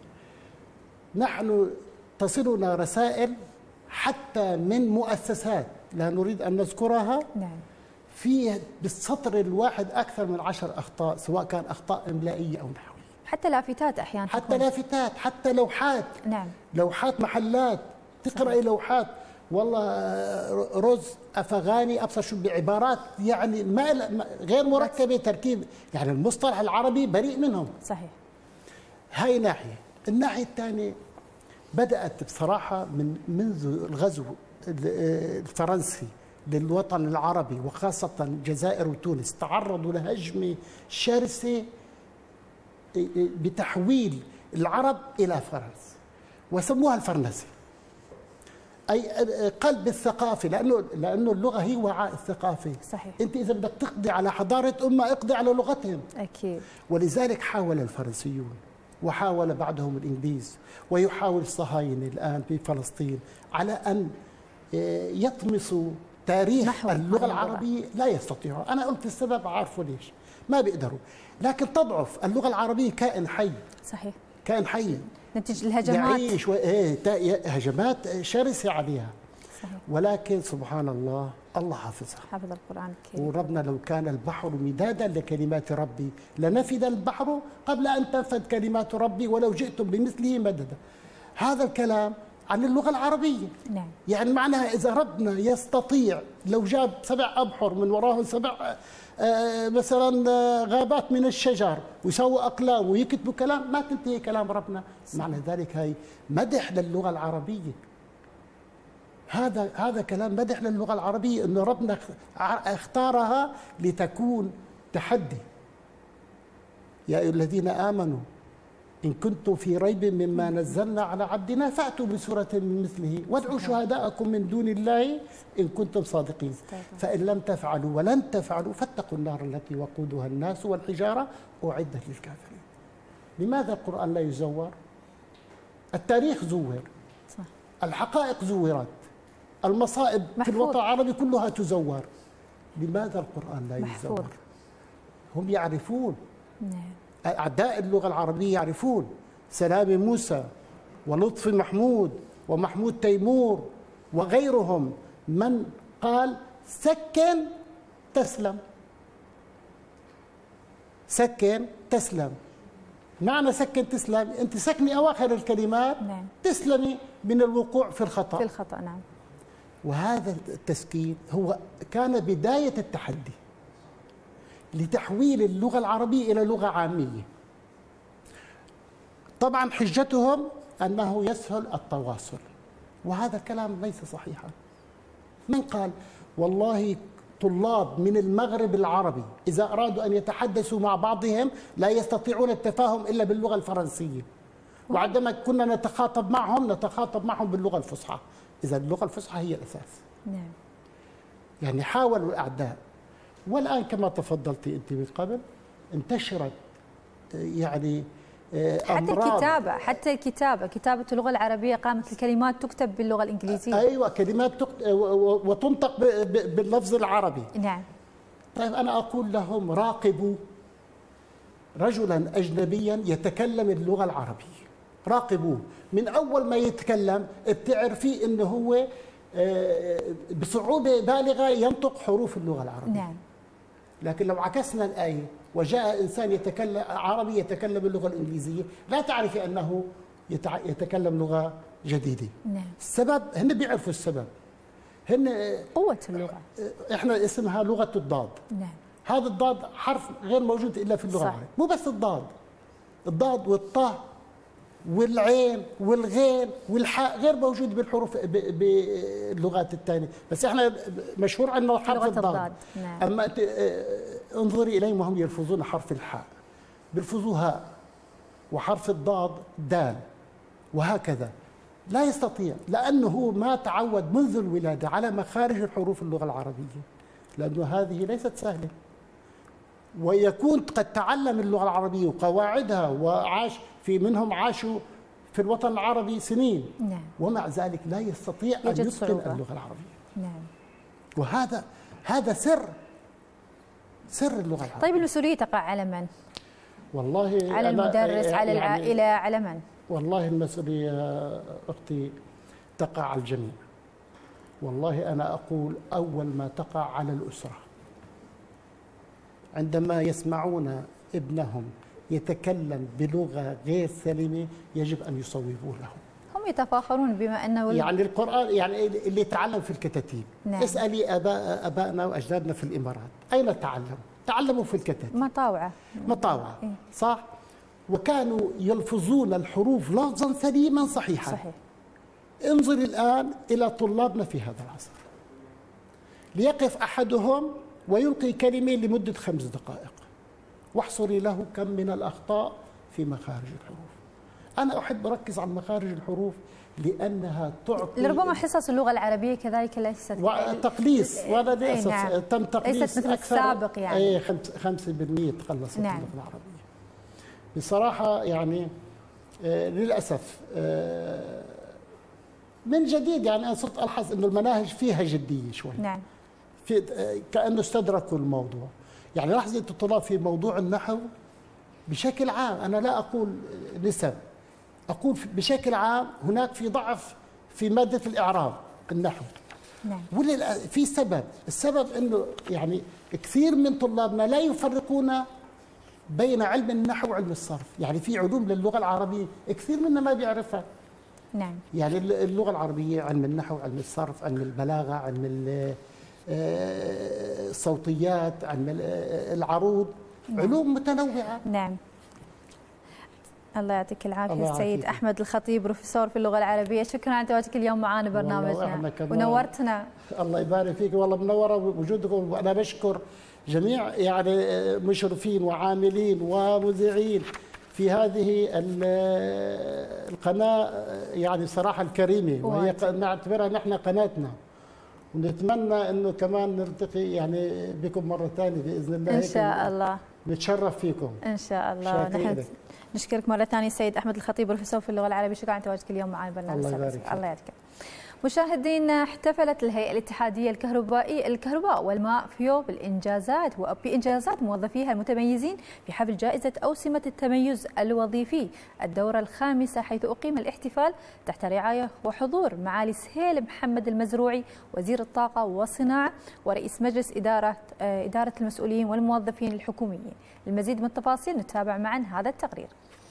نحن تصلنا رسائل حتى من مؤسسات لا نريد أن نذكرها. نعم. فيه بالسطر الواحد أكثر من عشر أخطاء، سواء كان أخطاء إملائية أو نحوية. حتى لافتات أحيانا. حتى تكون. لافتات، حتى لوحات. نعم. لوحات محلات، تقرأي لوحات والله رز أفغاني أبصر شو بعبارات يعني ما غير مركبة تركيب، يعني المصطلح العربي بريء منهم. صحيح. هاي ناحية. الناحية الثانية بدأت بصراحة من منذ الغزو الفرنسي للوطن العربي وخاصة الجزائر وتونس، تعرضوا لهجمة شرسة بتحويل العرب إلى فرنسا وسموها الفرنسي، أي قلب الثقافة، لأنه لأنه اللغة هي وعاء الثقافة. صحيح. أنت إذا بدك تقضي على حضارة أمة اقضي على لغتهم. أكيد. ولذلك حاول الفرنسيون وحاول بعدهم الإنجليز ويحاول الصهاينة الآن في فلسطين على أن يطمسوا تاريخ اللغة العربية. لا يستطيعوا. أنا قلت السبب، عارفوا ليش ما بيقدروا، لكن تضعف اللغة العربية. كائن حي. صحيح. كائن حي نتيجة الهجمات، يعيش و... إيه هجمات شرسة عليها. صحيح. ولكن سبحان الله، الله حافظها، حافظ القرآن الكريم. وربنا لو كان البحر مدادا لكلمات ربي لنفد البحر قبل أن تنفد كلمات ربي ولو جئتم بمثله مددا. هذا الكلام عن اللغة العربية. نعم. يعني معناها إذا ربنا يستطيع لو جاب سبع أبحر من وراهم سبع آه مثلا آه غابات من الشجر ويسووا أقلام ويكتبوا كلام، ما تنتهي كلام ربنا. معنى ذلك هي مدح للغة العربية. هذا هذا كلام مدح للغة العربية، إنه ربنا اختارها لتكون تحدي. يا أيها الذين آمنوا إن كنتم في ريب مما نزلنا على عبدنا فأتوا بسورة من مثله وادعوا شهداءكم من دون الله إن كنتم صادقين. فإن لم تفعلوا ولن تفعلوا فاتقوا النار التي وقودها الناس والحجارة أعدت للكافرين. لماذا القرآن لا يزور؟ التاريخ زور، صح. الحقائق زورت، المصائب محفوظ. في الوطن العربي كلها تزور. لماذا القرآن لا محفوظ. يزور؟ هم يعرفون. نعم. أعداء اللغة العربية يعرفون. سلامي موسى ولطفي محمود ومحمود تيمور وغيرهم من قال سكن تسلم. سكن تسلم. معنى سكن تسلم، أنت سكني أواخر الكلمات. نعم. تسلمي من الوقوع في الخطأ. في الخطأ. نعم. وهذا التسكين هو كان بداية التحدي لتحويل اللغة العربية إلى لغة عامية. طبعا حجتهم أنه يسهل التواصل، وهذا كلام ليس صحيحا. من قال؟ والله طلاب من المغرب العربي إذا أرادوا أن يتحدثوا مع بعضهم لا يستطيعون التفاهم إلا باللغة الفرنسية، وعندما كنا نتخاطب معهم نتخاطب معهم باللغة الفصحى. إذا اللغة الفصحى هي الأساس. نعم. يعني حاولوا الأعداء، والآن كما تفضلتي أنت من قبل انتشرت يعني حتى الكتابة، حتى الكتابة كتابة اللغة العربية قامت الكلمات تكتب باللغة الإنجليزية. أيوة، كلمات تكتب وتنطق باللفظ العربي. نعم. طيب أنا أقول لهم راقبوا رجلا أجنبيا يتكلم اللغة العربية، راقبوه من أول ما يتكلم بتعرفي إنه هو بصعوبة بالغة ينطق حروف اللغة العربية. نعم. لكن لو عكسنا الآية وجاء إنسان يتكلم عربي يتكلم اللغة الإنجليزية لا تعرفي أنه يتكلم لغة جديدة. نعم. السبب هن بيعرفوا السبب، هن قوة اللغة. إحنا اسمها لغة الضاد. نعم. هذا الضاد حرف غير موجود إلا في اللغة العربية. مو بس الضاد، الضاد والطاء والعين والغين والحاء غير موجود بالحروف باللغات الثانية، بس احنا مشهور عندنا حرف الضاد. الضاد. نعم. اما انظري اليهم وهم يلفظون حرف الحاء بيلفظوا هاء، وحرف الضاد دال، وهكذا. لا يستطيع لانه هو ما تعود منذ الولاده على مخارج الحروف اللغة العربية، لانه هذه ليست سهلة. ويكون قد تعلم اللغة العربية وقواعدها وعاش في منهم عاشوا في الوطن العربي سنين. نعم. ومع ذلك لا يستطيع أن يتقن اللغة العربية. نعم. وهذا هذا سر سر اللغة العربية. طيب المسؤولية تقع على من؟ والله على المدرس، على العائلة، يعني على من؟ والله المسؤولية أختي تقع على الجميع. والله أنا أقول أول ما تقع على الأسرة، عندما يسمعون ابنهم يتكلم بلغة غير سليمة يجب أن يصوبوا له. هم يتفاخرون بما أنه يعني القرآن، يعني اللي تعلم في الكتاتيب. نعم. اسألي أباء أبائنا وأجدادنا في الإمارات أين تعلموا؟ تعلموا في الكتاتيب. مطاوعة. مطاوعة. إيه؟ صح؟ وكانوا يلفظون الحروف لفظا سليما صحيحا. صحيح. انظر الآن إلى طلابنا في هذا العصر، ليقف أحدهم ويلقي كلمة لمدة خمس دقائق واحصري له كم من الأخطاء في مخارج الحروف. أنا أحب أركز على مخارج الحروف لأنها تعطي، لربما حصص اللغة العربية كذلك ليست تقليص، وأنا للأسف نعم. تم تقليص ليست مثل السابق يعني. أي خمسة بالمئة تقلصت نعم. اللغة العربية بصراحة يعني. آه للأسف آه من جديد يعني أنا صرت ألحظ إنه المناهج فيها جدية شوي. نعم. في آه كأنه استدركوا الموضوع. يعني لاحظي أنت الطلاب في موضوع النحو بشكل عام، أنا لا أقول نسب، أقول بشكل عام هناك في ضعف في مادة الإعراب النحو. نعم. ولا في سبب، السبب إنه يعني كثير من طلابنا لا يفرقون بين علم النحو وعلم الصرف. يعني في علوم للغة العربية كثير منا ما بيعرفها. نعم. يعني اللغة العربية علم النحو، علم الصرف، علم البلاغة، علم الصوتيات، علم العروض، نعم. علوم متنوعة. نعم. الله يعطيك العافية السيد أحمد الخطيب، بروفيسور في اللغة العربية، شكرا على تواجدك اليوم معنا برنامجنا ونورتنا. الله يبارك فيك، والله منورة وجودكم، وأنا بشكر جميع يعني مشرفين وعاملين ومذيعين في هذه القناة يعني صراحة الكريمة، وهي نعتبرها نحن قناتنا، ونتمنى انه كمان نلتقي يعني بكم مرة ثانية بإذن الله. إن شاء الله نتشرف فيكم إن شاء الله. نحن نشكرك مرة ثانية السيد أحمد الخطيب، بروفيسور في اللغة العربية، شكرا على تواجدك اليوم معنا بالبرنامج. الله يبارك فيك. الله يعطيك. مشاهدينا، احتفلت الهيئة الاتحادية الكهربائية الكهرباء والماء فيو بالإنجازات وبإنجازات موظفيها المتميزين في حفل جائزة أوسمة التميز الوظيفي الدورة الخامسة، حيث أقيم الاحتفال تحت رعاية وحضور معالي سهيل محمد المزروعي وزير الطاقة والصناعة ورئيس مجلس إدارة إدارة المسؤولين والموظفين الحكوميين. المزيد من التفاصيل نتابع معا هذا التقرير.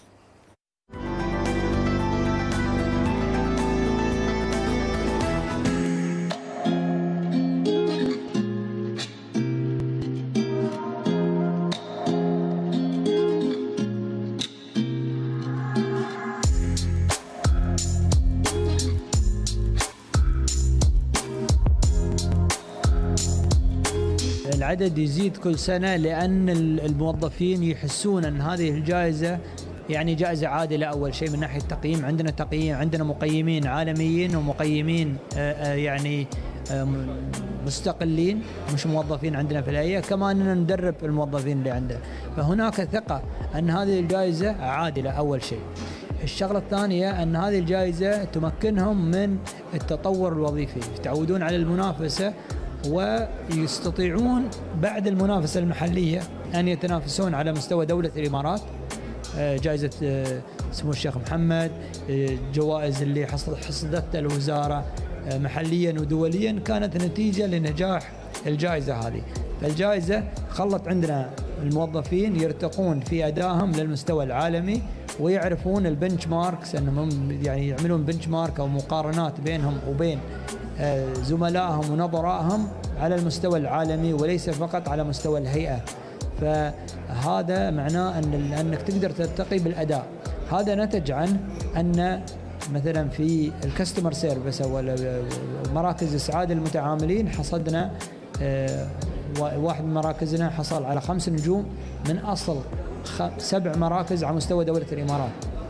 العدد يزيد كل سنة لأن الموظفين يحسون أن هذه الجائزة يعني جائزة عادلة. أول شيء من ناحية التقييم، عندنا تقييم، عندنا مقيمين عالميين ومقيمين يعني مستقلين مش موظفين عندنا في الهيئة، كمان ندرب الموظفين اللي عندنا، فهناك ثقة أن هذه الجائزة عادلة. أول شيء. الشغلة الثانية أن هذه الجائزة تمكنهم من التطور الوظيفي، يتعودون على المنافسة ويستطيعون بعد المنافسة المحلية أن يتنافسون على مستوى دولة الإمارات. جائزة سمو الشيخ محمد، جوائز اللي حصدتها الوزارة محليا ودوليا كانت نتيجة لنجاح الجائزة هذه. فالجائزة خلت عندنا الموظفين يرتقون في أدائهم للمستوى العالمي ويعرفون البنش ماركس، أنهم يعني يعملون بنش مارك أو مقارنات بينهم وبين زملائهم ونظرائهم على المستوى العالمي وليس فقط على مستوى الهيئة. فهذا معناه أن أنك تقدر ترتقي بالأداء. هذا نتج عن أن مثلا في الكاستمر سيرفيس أو مراكز إسعاد المتعاملين حصدنا واحد من مراكزنا حصل على خمس نجوم من أصل سبع مراكز على مستوى دولة الإمارات،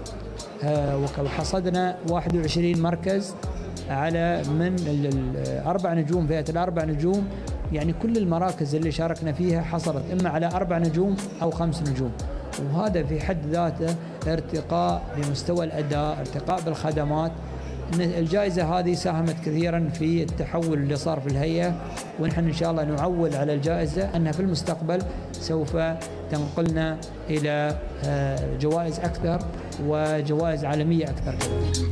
وحصدنا واحد وعشرين مركز على من الأربع نجوم، فئة الأربع نجوم. يعني كل المراكز اللي شاركنا فيها حصلت إما على أربع نجوم أو خمس نجوم، وهذا في حد ذاته ارتقاء بمستوى الأداء، ارتقاء بالخدمات. الجائزة هذه ساهمت كثيرا في التحول اللي صار في الهيئة، ونحن إن شاء الله نعول على الجائزة أنها في المستقبل سوف تنقلنا إلى جوائز أكثر وجوائز عالمية أكثر كذلك.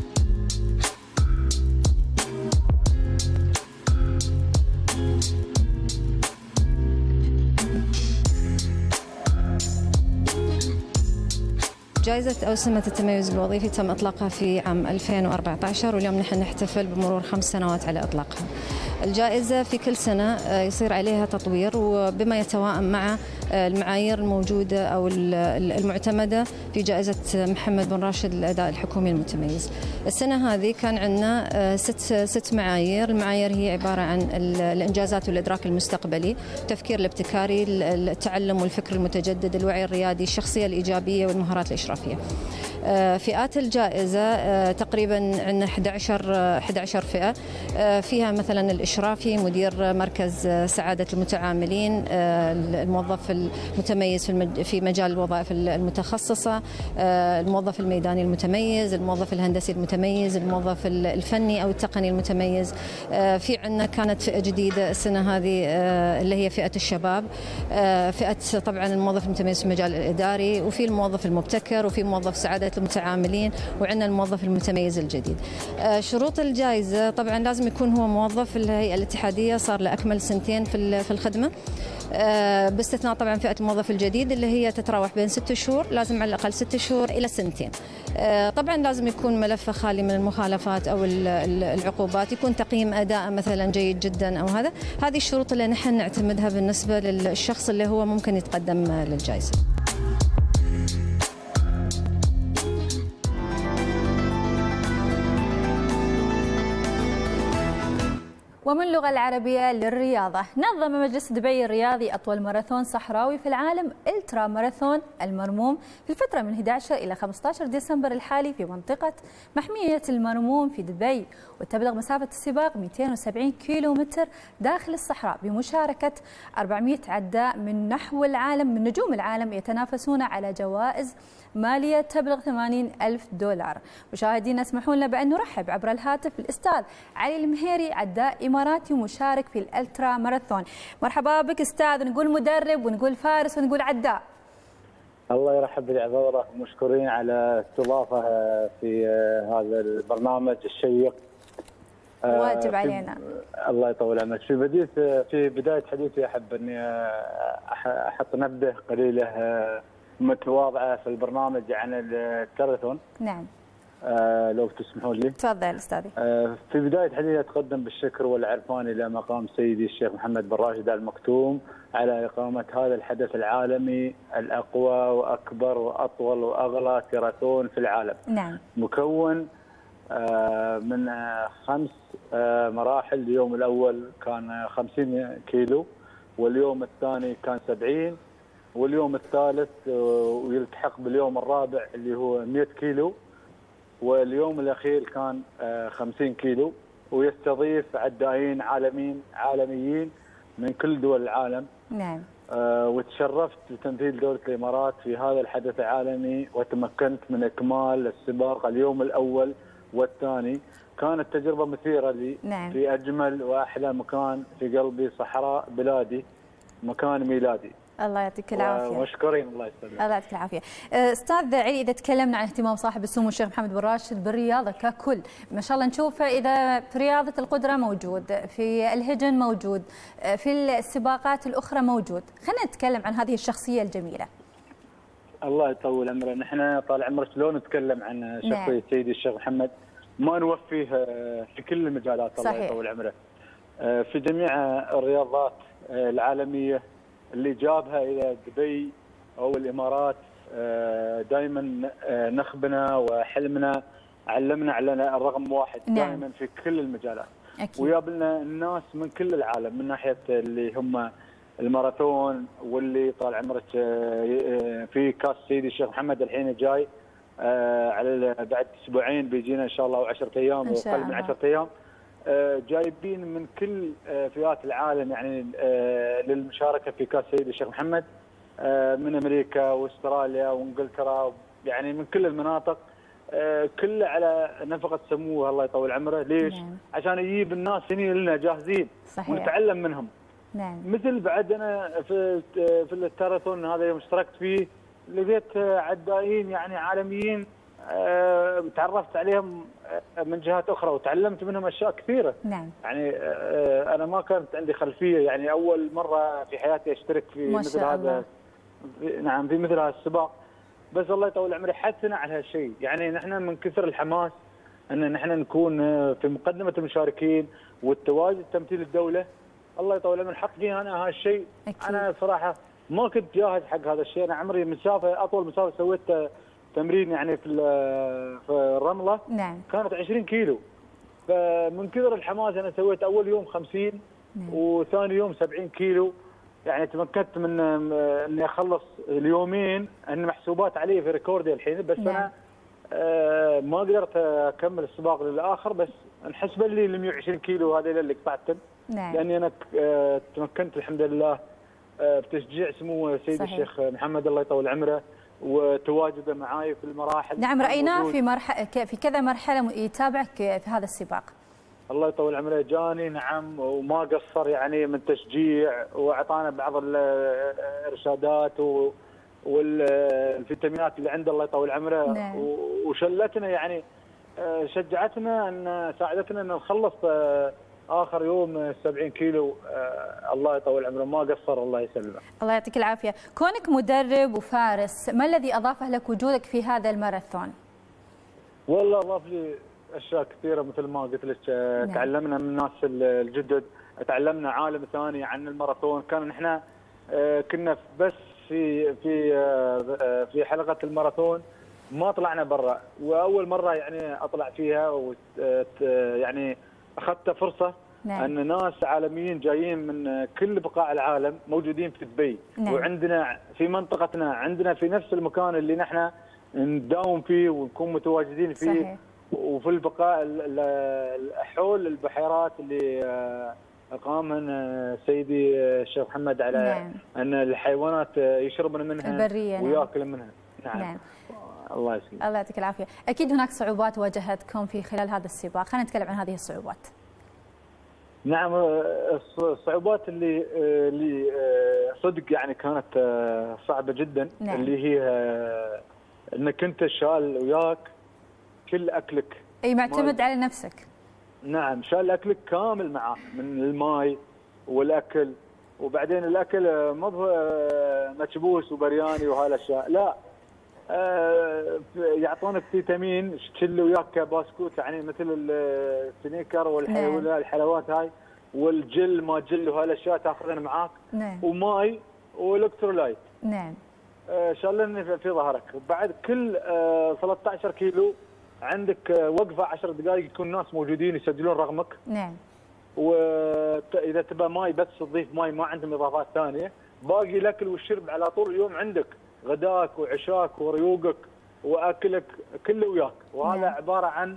جائزة أوسمة التميز الوظيفي تم إطلاقها في عام ألفين وأربعة عشر، واليوم نحن نحتفل بمرور خمس سنوات على إطلاقها. الجائزة في كل سنة يصير عليها تطوير وبما يتوائم مع المعايير الموجودة أو المعتمدة في جائزة محمد بن راشد للأداء الحكومي المتميز. السنة هذه كان عندنا ست ست معايير. المعايير هي عبارة عن الإنجازات والإدراك المستقبلي، التفكير الابتكاري، التعلم والفكر المتجدد، الوعي الريادي، الشخصية الإيجابية والمهارات الإشرافية. فئات الجائزة تقريبا عندنا أحد عشر فئة، فيها مثلا الإشرافي، مدير مركز سعادة المتعاملين، الموظف المتميز في مجال الوظائف المتخصصة، الموظف الميداني المتميز، الموظف الهندسي المتميز، الموظف الفني أو التقني المتميز. في عندنا كانت فئة جديدة السنة هذه اللي هي فئة الشباب، فئة طبعا الموظف المتميز في المجال الإداري، وفي الموظف المبتكر، وفي موظف سعادة المتعاملين، وعندنا الموظف المتميز الجديد. شروط الجائزة طبعا لازم يكون هو موظف في الهيئة الاتحادية صار له أكمل سنتين في الخدمة، باستثناء طبعا فئة الموظف الجديد اللي هي تتراوح بين ست شهور، لازم على الأقل ست شهور إلى سنتين. طبعا لازم يكون ملفه خالي من المخالفات أو العقوبات، يكون تقييم أداء مثلا جيد جدا أو هذا. هذه الشروط اللي نحن نعتمدها بالنسبة للشخص اللي هو ممكن يتقدم للجائزة. ومن اللغة العربية للرياضة، نظم مجلس دبي الرياضي أطول ماراثون صحراوي في العالم، الترا ماراثون المرموم، في الفترة من أحد عشر إلى خمسة عشر ديسمبر الحالي في منطقة محمية المرموم في دبي، وتبلغ مسافة السباق مئتين وسبعين كيلو متر داخل الصحراء، بمشاركة أربعمئة عداء من نحو العالم من نجوم العالم يتنافسون على جوائز مالية تبلغ ثمانين ألف دولار. مشاهدينا اسمحوا لنا بأن نرحب عبر الهاتف بالأستاذ علي المهيري، عداء إماراتي ومشارك في الألترا ماراثون. مرحبا بك أستاذ، نقول مدرب ونقول فارس ونقول عداء. الله يرحب بالعذارة، مشكورين على استضافة في هذا البرنامج الشيق. واجب علينا. الله يطول عمرك. في بداية في بداية حديثي أحب أني أحط نبذة قليلة متواضعة في البرنامج عن التراثون. نعم. آه لو تسمحون لي. تفضل أستاذي. آه في بداية حديثي أتقدم بالشكر والعرفان إلى مقام سيدي الشيخ محمد بن راشد آل مكتوم على إقامة هذا الحدث العالمي الأقوى وأكبر وأطول وأغلى تراثون في العالم. نعم. مكون آه من آه خمس آه مراحل. اليوم الأول كان خمسين كيلو، واليوم الثاني كان سبعين، واليوم الثالث ويلتحق باليوم الرابع اللي هو مئة كيلو، واليوم الأخير كان خمسين كيلو، ويستضيف عدائين عالميين عالميين من كل دول العالم. نعم. وتشرفت بتمثيل دولة الإمارات في هذا الحدث العالمي، وتمكنت من إكمال السباق اليوم الأول والثاني. كانت تجربة مثيرة لي. نعم. في أجمل وأحلى مكان في قلبي، صحراء بلادي، مكان ميلادي. الله يعطيك العافيه. مشكورين. الله يسلمك. الله يعطيك العافيه. استاذ علي، اذا تكلمنا عن اهتمام صاحب السمو الشيخ محمد بن راشد بالرياضه ككل، ما شاء الله نشوفه اذا في رياضه القدره موجود، في الهجن موجود، في السباقات الاخرى موجود. خلينا نتكلم عن هذه الشخصيه الجميله. الله يطول عمره. نحن طال عمرك لو نتكلم عن شخصيه نعم. سيدي الشيخ محمد ما نوفيه في كل المجالات. الله صحيح. يطول عمره. في جميع الرياضات العالميه اللي جابها الى دبي او الامارات، دائما نخبنا وحلمنا علمنا على الرقم واحد. نعم. دائما في كل المجالات. ويابلنا الناس من كل العالم، من ناحيه اللي هم الماراثون، واللي طال عمرك في كاس سيدي الشيخ محمد الحين جاي على بعد اسبوعين بيجينا ان شاء الله، وعشرة ايام وقل من عشرة ايام. جايبين من كل فئات العالم يعني للمشاركه في كاس سيدي الشيخ محمد، من امريكا واستراليا وانجلترا، يعني من كل المناطق، كله على نفقه سموه الله يطول عمره. ليش؟ نعم. عشان يجيب الناس هنا لنا جاهزين. صحيح. ونتعلم منهم. نعم. مثل بعد انا في في التراثون هذا يوم اشتركت فيه، لقيت عدائين يعني عالميين، أه تعرفت عليهم من جهات اخرى وتعلمت منهم اشياء كثيره. نعم. يعني أه انا ما كانت عندي خلفيه، يعني اول مره في حياتي اشترك في مثل هذا. نعم، في مثل هذا السباق. بس الله يطول عمري حثنا على هالشيء، يعني نحن من كثر الحماس ان نحن نكون في مقدمه المشاركين والتواجد تمثيل الدوله. الله يطول عمري حط فيها انا هالشيء. انا صراحه ما كنت جاهز حق هذا الشيء. انا عمري مسافه اطول مسافه سويت تمرين يعني في في الرمله نعم كانت عشرين كيلو. فمن كثر الحماس انا سويت اول يوم خمسين نعم. وثاني يوم سبعين كيلو. يعني تمكنت من اني اخلص اليومين ان محسوبات علي في ريكوردي الحين. بس نعم. انا آه ما قدرت اكمل السباق للاخر، بس انحسب لي ال مئة وعشرين كيلو هذول اللي قطعتهم نعم. لاني انا آه تمكنت الحمد لله آه بتشجيع سمو سيدي صحيح. الشيخ محمد الله يطول عمره وتواجده معاي في المراحل. نعم رأيناه في مرحله في كذا مرحله يتابعك في هذا السباق. الله يطول عمره جاني نعم وما قصر يعني من تشجيع، واعطانا بعض الارشادات والفيتامينات اللي عنده الله يطول عمره نعم. وشلتنا يعني شجعتنا ان ساعدتنا ان نخلص اخر يوم سبعين كيلو. الله يطول عمره ما قصر الله يسلمه. الله يعطيك العافيه. كونك مدرب وفارس، ما الذي اضافه لك وجودك في هذا الماراثون؟ والله اضاف لي اشياء كثيره مثل ما قلت لك. نعم. تعلمنا من الناس الجدد، تعلمنا عالم ثاني عن الماراثون. كان احنا كنا بس في في في حلقه الماراثون ما طلعنا برا، واول مره يعني اطلع فيها يعني اخذت فرصه. نعم. ان ناس عالميين جايين من كل بقاع العالم موجودين في دبي. نعم. وعندنا في منطقتنا عندنا في نفس المكان اللي نحن نداوم فيه ونكون متواجدين فيه. صحيح. وفي البقاع حول البحيرات اللي اقامهن سيدي الشيخ محمد على نعم. ان الحيوانات يشربن منها البرية وياكل منها. نعم, نعم. الله يسلمك. الله يعطيك العافيه. اكيد هناك صعوبات واجهتكم في خلال هذا السباق، خلينا نتكلم عن هذه الصعوبات. نعم الصعوبات اللي اللي صدق يعني كانت صعبه جدا. نعم. اللي هي انك انت شال وياك كل اكلك. اي معتمد على نفسك. نعم شال اكلك كامل معاه من الماي والاكل، وبعدين الاكل مو مكبوس وبرياني وهالاشياء، لا آه يعطونك فيتامين تشل وياك بسكوت يعني مثل السنيكر والحلوات هاي والجل ما جل وهالاشياء تاخذها معاك. نعم. وماي والكترولايت. نعم. آه شالني في ظهرك. وبعد كل آه ثلاثة عشر كيلو عندك وقفه عشر دقائق يكون ناس موجودين يسجلون رقمك. نعم. واذا تبى ماي بس تضيف ماي، ما عندهم اضافات ثانيه. باقي الاكل والشرب على طول اليوم عندك، غداك وعشاك وريوقك واكلك كله وياك. وهذا نعم. عباره عن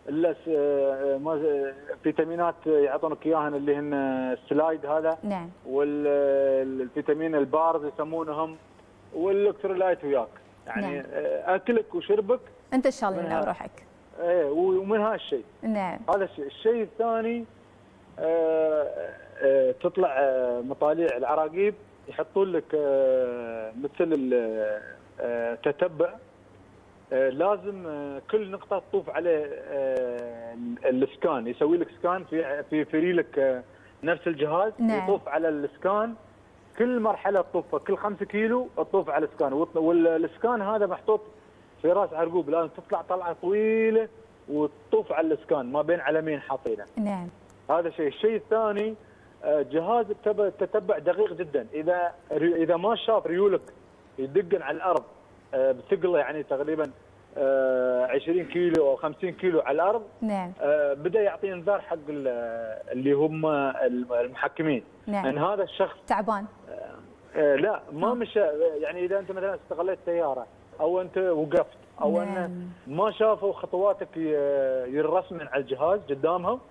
فيتامينات يعطونك اياهن اللي هن السلايد هذا. نعم. والفيتامين البارد يسمونهم والالكترولايت وياك. يعني نعم. اكلك وشربك انت شالنا وروحك. ايه ومن هالشيء. نعم. هذا الشيء. الشيء الثاني آه آه تطلع آه مطالع العراقيب يحطون لك آه مثل آه تتبع. آه لازم آه كل نقطه تطوف عليه آه السكان، يسوي لك سكان في في فري لك آه نفس الجهاز. نعم. يطوف على السكان كل مرحله تطوفها، كل خمسة كيلو تطوف على السكان. والسكان هذا محطوط في راس عرقوب، لازم تطلع طلعه طويله وتطوف على السكان ما بين علمين حاطينه. نعم. هذا شيء. الشيء الثاني جهاز التتبع دقيق جدا. اذا اذا ما شاف ريولك يدقن على الارض بثقله يعني تقريبا عشرين كيلو او خمسين كيلو على الارض. نعم. بدا يعطي انذار حق اللي هم المحكمين. نعم. ان هذا الشخص تعبان. لا ما مشى. يعني اذا انت مثلا استغليت سياره او انت وقفت او نعم. ان ما شافوا خطواتك يرسمن على الجهاز قدامهم،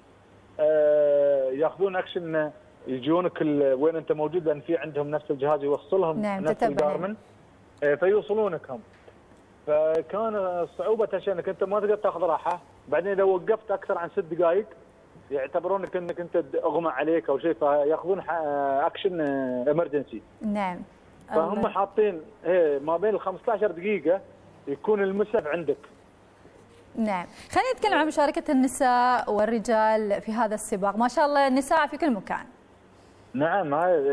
ياخذون اكشن يجونك وين انت موجود، لان في عندهم نفس الجهاز يوصلهم. نعم. نفس الجارمن فيوصلونك هم. فكان صعوبه هالشيء انك انت ما تقدر تاخذ راحه. بعدين اذا وقفت اكثر عن ست دقائق يعتبرونك انك انت اغمى عليك او شيء، فياخذون اكشن امرجنسي. نعم. فهم حاطين ايه ما بين ال خمسة عشر دقيقه يكون المسعف عندك. نعم. خلينا نتكلم عن مشاركه النساء والرجال في هذا السباق، ما شاء الله النساء في كل مكان. نعم.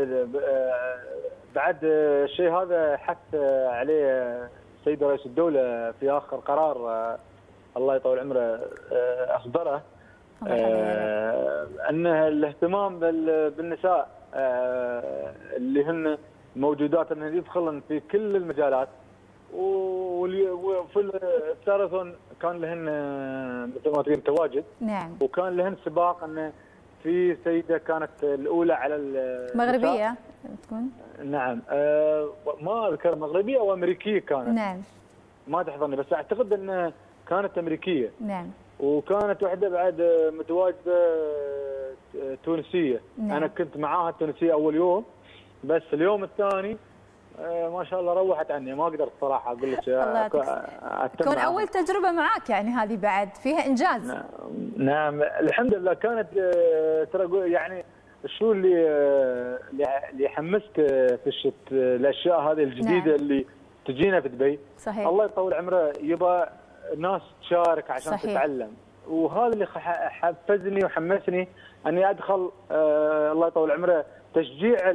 بعد الشيء هذا حث عليه السيد رئيس الدوله في اخر قرار الله يطول عمره اصدره، ان الاهتمام بالنساء اللي هن موجودات انه يدخلن في كل المجالات. وفي التاراثون كان لهن مثل ما تقول تواجد. نعم. وكان لهن سباق انه في سيده كانت الاولى على مغربيه تكون. نعم أه ما اذكر مغربيه او امريكيه كانت. نعم. ما تحضرني بس اعتقد انها كانت امريكيه. نعم. وكانت واحده بعد متواجده تونسيه. نعم. انا كنت معاها التونسيه اول يوم، بس اليوم الثاني آه ما شاء الله روحت عني، ما قدرت الصراحه اقول لك. تكون اول تجربه معك يعني، هذه بعد فيها انجاز. نعم, نعم الحمد لله. كانت آه ترى يعني شو اللي آه اللي حمست آه في الشت آه الاشياء هذه الجديده. نعم. اللي تجينا في دبي. صحيح. الله يطول عمره، يبغى ناس تشارك عشان صحيح. تتعلم. وهذا اللي حفزني وحمسني اني ادخل آه الله يطول عمره تشجيع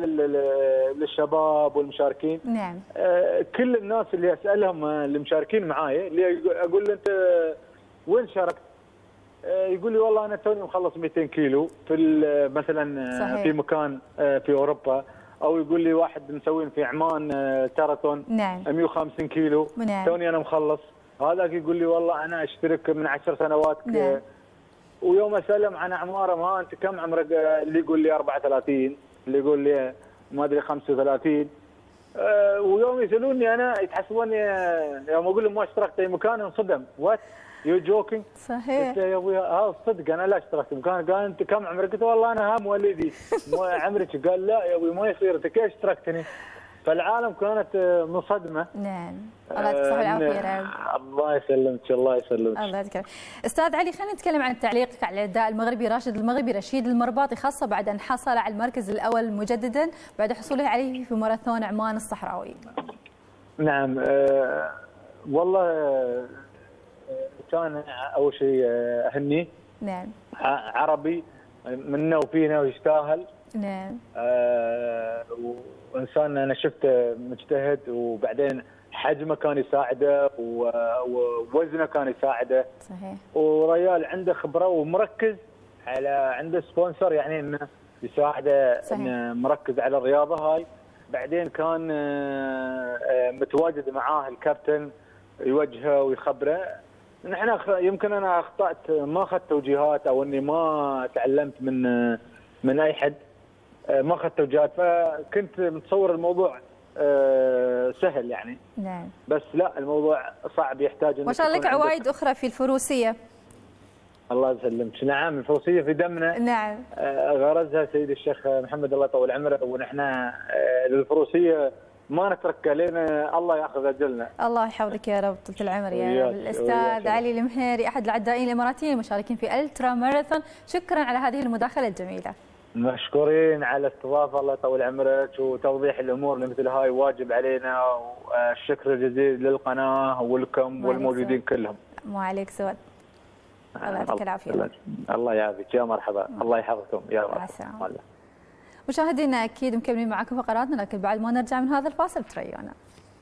للشباب والمشاركين. نعم. آه كل الناس اللي اسالهم اللي مشاركين معاي، اللي اقول له انت وين شاركت؟ آه يقول لي والله انا توني مخلص مئتين كيلو في مثلا صحيح. في مكان آه في اوروبا، او يقول لي واحد مسوين في عمان آه تاراثون. نعم. مئة وخمسين كيلو. نعم. توني انا مخلص. هذاك يقول لي والله انا اشترك من عشر سنوات. نعم. ويوم اسلم عن اعماره، ما انت كم عمرك؟ اللي يقول لي أربعة وثلاثين، اللي يقول لي ما ادري خمسة وثلاثين. أه ويوم يسالوني انا يتحسبوني يوم اقول لهم ما اشتركت اي مكان انصدم. وات يو جوكينج؟ صحيح. يا ابوي ها صدق انا لا اشتركت مكان. قال انت كم عمرك؟ قلت والله انا ها مولدي. عمرك؟ قال لا يا ابوي ما يصير، انت كيف اشتركتني؟ فالعالم كانت منصدمه. نعم. الله يعطيك الصحة والعافية يا رب. الله يسلمك. الله يسلمك. الله يذكرك. استاذ علي، خلينا نتكلم عن تعليقك على الاداء المغربي راشد المغربي رشيد المرباطي، خاصه بعد ان حصل على المركز الاول مجددا بعد حصوله عليه في ماراثون عمان الصحراوي. نعم أه والله أه كان اول شيء اهنيه. نعم. عربي منا وفينا ويستاهل. نعم. أه وانسان انا شفته مجتهد، وبعدين حجمه كان يساعده ووزنه كان يساعده. صحيح. وريال عنده خبره ومركز على عنده سبونسر يعني انه يساعده. صحيح. انه مركز على الرياضه هاي. بعدين كان متواجد معاه الكابتن يوجهه ويخبره. نحن يمكن انا اخطات، ما اخذت توجيهات او اني ما تعلمت من من اي حد، ما اخذت توجيهات، فكنت متصور الموضوع سهل يعني. نعم. بس لا، الموضوع صعب، يحتاج ما شاء الله لك عوائد اخرى في الفروسيه. الله يسلمك. نعم الفروسيه في دمنا. نعم. غرزها سيد الشيخ محمد الله يطول عمره، ونحن للفروسيه ما نتركها لين الله ياخذ اجلنا. الله يحفظك يا رب، طول العمر يا رب. الاستاذ علي المهيري احد العدائين الاماراتيين المشاركين في الترا ماراثون، شكرا على هذه المداخله الجميله. مشكورين على الاستضافه، الله يطول عمرك، وتوضيح الامور اللي مثل هاي واجب علينا، والشكر الجزيل للقناه ولكم والموجودين كلهم. مو عليك سواد. الله يعطيك العافيه. الله يعافيك، يا مرحبا. الله يحفظكم يا مرحبا. مشاهدينا اكيد مكملين معكم فقراتنا، لكن بعد ما نرجع من هذا الفاصل تريونا.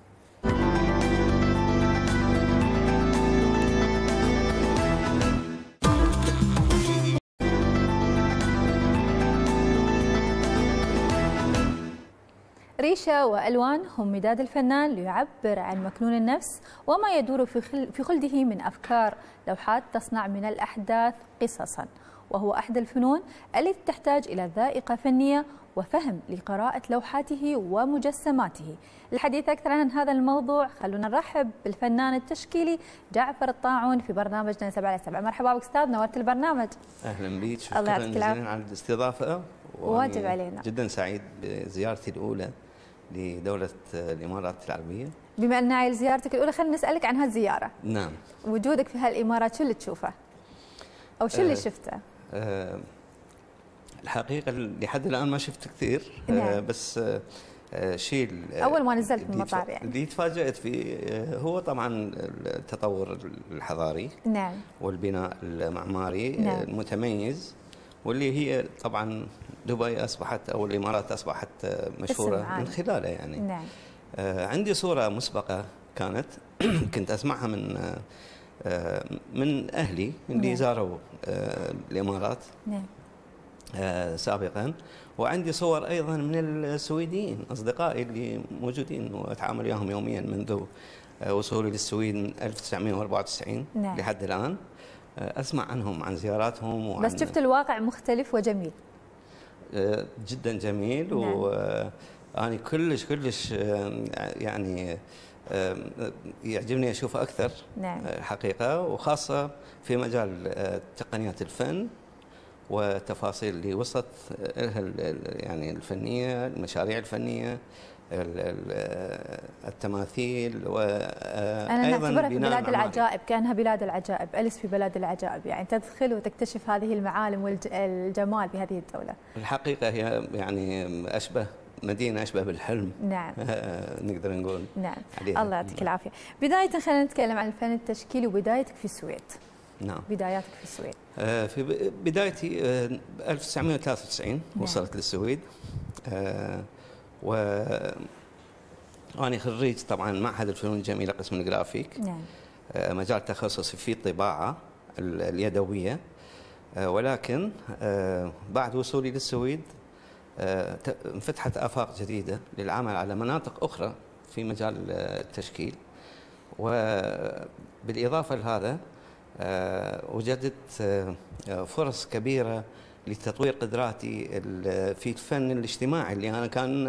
ريشة وألوان هم مداد الفنان ليعبر عن مكنون النفس وما يدور في خلده من أفكار. لوحات تصنع من الأحداث قصصا، وهو أحد الفنون التي تحتاج إلى ذائقة فنية وفهم لقراءة لوحاته ومجسماته. للحديث أكثر عن هذا الموضوع خلونا نرحب بالفنان التشكيلي جعفر الطاعون في برنامجنا سبعة على سبعة. مرحبا بك أستاذ، نورت البرنامج. أهلا بك، شكرا جزيلا على الاستضافة. واجب علينا. جدا سعيد بزيارتي الأولى لدولة الإمارات العربية. بما أن عائل زيارتك الأولى، خلينا نسألك عن هالزيارة. نعم. وجودك في هالإمارات شو اللي تشوفه؟ أو شو اللي أه شفته؟ أه الحقيقة لحد الآن ما شفت كثير. نعم. أه بس أه شيء أول ما نزلت من المطار يعني اللي تفاجأت فيه هو طبعا التطور الحضاري. نعم. والبناء المعماري. نعم. المتميز، واللي هي طبعا دبي أصبحت أو الإمارات أصبحت مشهورة من خلاله يعني. نعم. آه عندي صورة مسبقة كانت كنت أسمعها من آه من أهلي اللي. نعم. زاروا آه الإمارات. نعم. سابقا، وعندي صور أيضا من السويديين أصدقائي اللي موجودين وأتعامل وياهم يوميا منذ وصولي للسويد من ألف وتسعمئة وأربعة وتسعين نعم. لحد الآن. أسمع عنهم عن زياراتهم وعن بس شفت الواقع مختلف وجميل جدا جميل نعم. وأنا كلش كلش يعني يعجبني أشوفه أكثر نعم. حقيقة، وخاصة في مجال تقنيات الفن وتفاصيل اللي وصلت لها يعني الفنية، المشاريع الفنية، التماثيل، وأيضا أنا نعتبرها في بلاد العجائب، كأنها بلاد العجائب، أليس في بلاد العجائب، يعني تدخل وتكتشف هذه المعالم والجمال بهذه الدولة. الحقيقة هي يعني أشبه مدينة أشبه بالحلم نعم نقدر نقول نعم عليها. الله يعطيك العافية. بداية خلينا نتكلم عن الفن التشكيلي وبدايتك في السويد. نعم بداياتك في السويد. آه في بدايتي آه ألف وتسعمئة وثلاثة وتسعين نعم. وصلت للسويد، آه و أنا خريج طبعا معهد الفنون الجميلة قسم الجرافيك نعم. آه مجال تخصصي في الطباعة اليدوية، آه ولكن آه بعد وصولي للسويد انفتحت آفاق جديدة للعمل على مناطق أخرى في مجال التشكيل، وبالإضافة لهذا وجدت فرص كبيرة لتطوير قدراتي في الفن الاجتماعي اللي أنا كان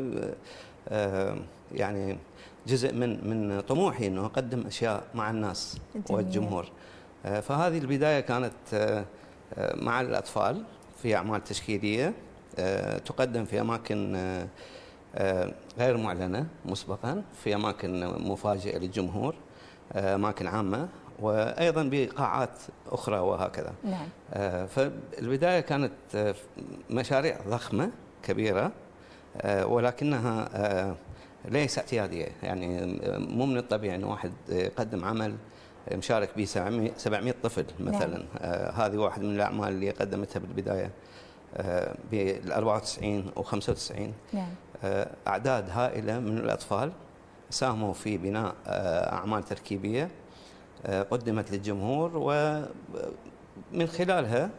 يعني جزء من من طموحي أنه أقدم أشياء مع الناس والجمهور. فهذه البداية كانت مع الأطفال في أعمال تشكيلية تقدم في أماكن غير معلنة مسبقا، في أماكن مفاجئة للجمهور، أماكن عامة، وأيضا بقاعات أخرى وهكذا. نعم. فالبداية كانت مشاريع ضخمة كبيرة، ولكنها ليس اعتيادية، يعني مو من الطبيعي أن واحد يقدم عمل مشارك به سبعمئة طفل مثلا. نعم. هذه واحد من الأعمال اللي قدمتها بالبداية بال أربعة وتسعين و خمسة وتسعين. نعم. أعداد هائلة من الأطفال ساهموا في بناء أعمال تركيبية قدمت للجمهور، ومن خلالها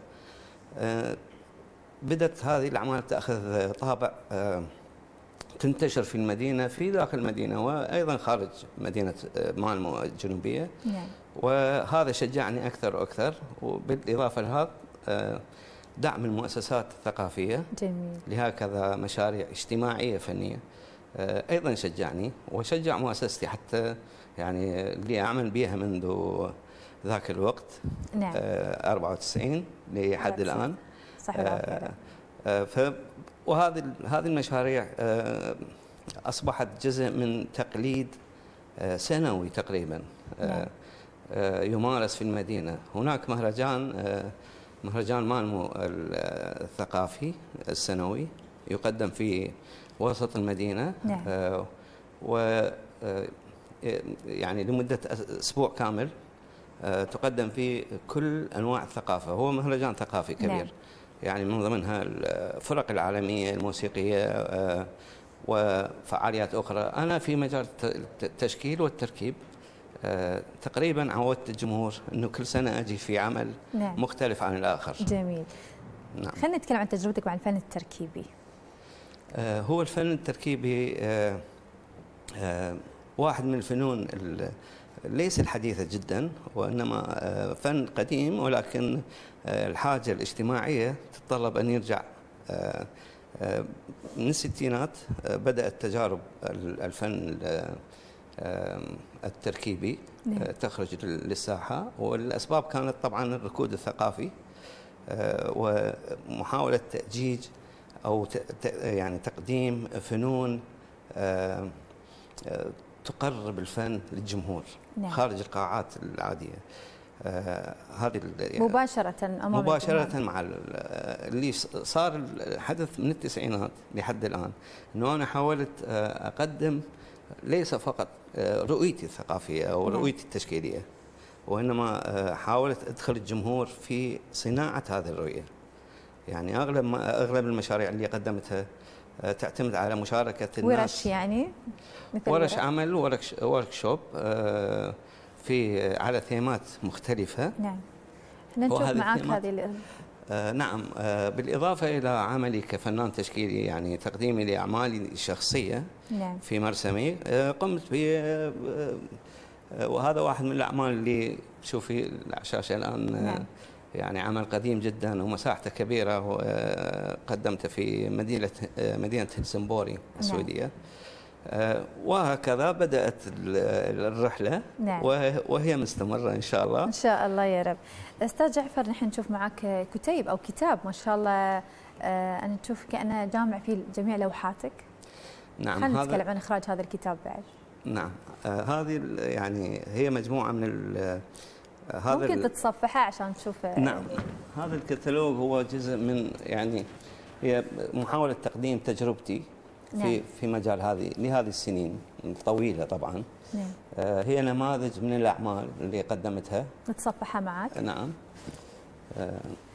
بدأت هذه الأعمال تأخذ طابع تنتشر في المدينة، في داخل المدينة وأيضا خارج مدينة مالمو الجنوبية. نعم. وهذا شجعني أكثر وأكثر، وبالإضافة لهذا دعم المؤسسات الثقافية جميل. لهكذا مشاريع اجتماعية فنية أيضا شجعني، وشجع مؤسستي حتى يعني اللي أعمل بها منذ ذاك الوقت. نعم. أربعة وتسعين لحد الآن. صحيح. ف وهذه هذه المشاريع أصبحت جزء من تقليد سنوي تقريبا. نعم. يمارس في المدينة. هناك مهرجان مهرجان مالمو الثقافي السنوي يقدم في وسط المدينة. نعم. آه و آه يعني لمدة أسبوع كامل آه تقدم فيه كل أنواع الثقافة. هو مهرجان ثقافي كبير. نعم. يعني من ضمنها الفرق العالمية الموسيقية آه وفعاليات أخرى. أنا في مجال التشكيل والتركيب آه، تقريبا عودت الجمهور أنه كل سنة أجي في عمل. نعم. مختلف عن الآخر. جميل. نعم. خلينا نتكلم عن تجربتك مع الفن التركيبي. آه هو الفن التركيبي آه آه واحد من الفنون ليس الحديثة جدا، وإنما آه فن قديم، ولكن آه الحاجة الاجتماعية تتطلب أن يرجع آه آه من الستينات. آه بدأت تجارب الفن آه التركيبي تخرج للساحة، والأسباب كانت طبعا الركود الثقافي ومحاولة تأجيج أو يعني تقديم فنون تقرب الفن للجمهور. نعم. خارج القاعات العادية. هذه مباشرة أمام مباشرة الجمهور. مع اللي صار الحدث من التسعينات لحد الآن، أنه أنا حاولت أقدم ليس فقط رؤيتي الثقافية أو رؤيتي التشكيلية، وإنما حاولت أدخل الجمهور في صناعة هذه الرؤية. يعني أغلب ما أغلب المشاريع اللي قدمتها تعتمد على مشاركة الناس. ورش يعني؟ مثل ورش عمل، ورش ورك شوب في على ثيمات مختلفة. نعم. احنا نشوف معاك هذه آه نعم، آه بالإضافة إلى عملي كفنان تشكيلي، يعني تقديمي لأعمالي الشخصية نعم. في مرسمي، آه قمت ب آه آه وهذا واحد من الأعمال اللي تشوفي على الشاشة الآن نعم. يعني عمل قديم جدا ومساحته كبيرة، وقدمته في مدينة مدينة هلسنبوري السويدية نعم. وهكذا بدأت الرحلة نعم. وهي مستمرة إن شاء الله. إن شاء الله يا رب. أستاذ جعفر، نحن نشوف معك كتيب أو كتاب ما شاء الله، أنا نشوف كأنه جامع فيه جميع لوحاتك. نعم. خلينا نتكلم عن إخراج هذا الكتاب بعد. نعم، هذه يعني هي مجموعة من ال هذا ممكن تتصفحه عشان تشوف. نعم، هذا الكتالوج هو جزء من يعني هي محاولة تقديم تجربتي نعم. في في مجال هذه لهذه السنين الطويلة طبعا نعم. آه هي نماذج من الأعمال اللي قدمتها. نتصفحها معك. نعم. آه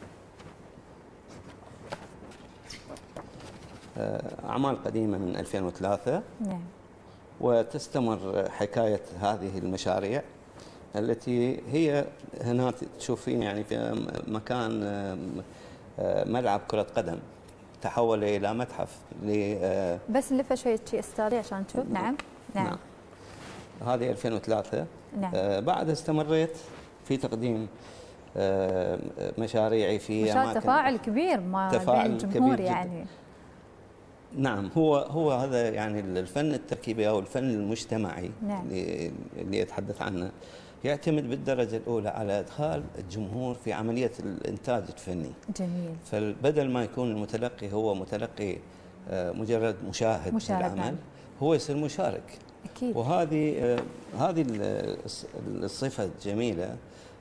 أعمال قديمة من ألفين وثلاثة نعم. وتستمر حكاية هذه المشاريع التي هي هنا تشوفين يعني في مكان ملعب كرة قدم تحول إلى متحف. بس نلفه شوية شيء استاذي عشان تشوف. نعم نعم, نعم. هذه ألفين وثلاثة نعم. بعد استمريت في تقديم مشاريعي في أماكن تفاعل كبير ما بين الجمهور يعني. نعم، هو هو هذا يعني الفن التركيبي أو الفن المجتمعي نعم. اللي, اللي يتحدث عنه يعتمد بالدرجة الأولى على إدخال الجمهور في عملية الإنتاج الفني. جميل. فبدل ما يكون المتلقي هو متلقي مجرد مشاهد, مشاهد للعمل نعم. هو يصير مشارك. أكيد. وهذه هذه الصفة الجميلة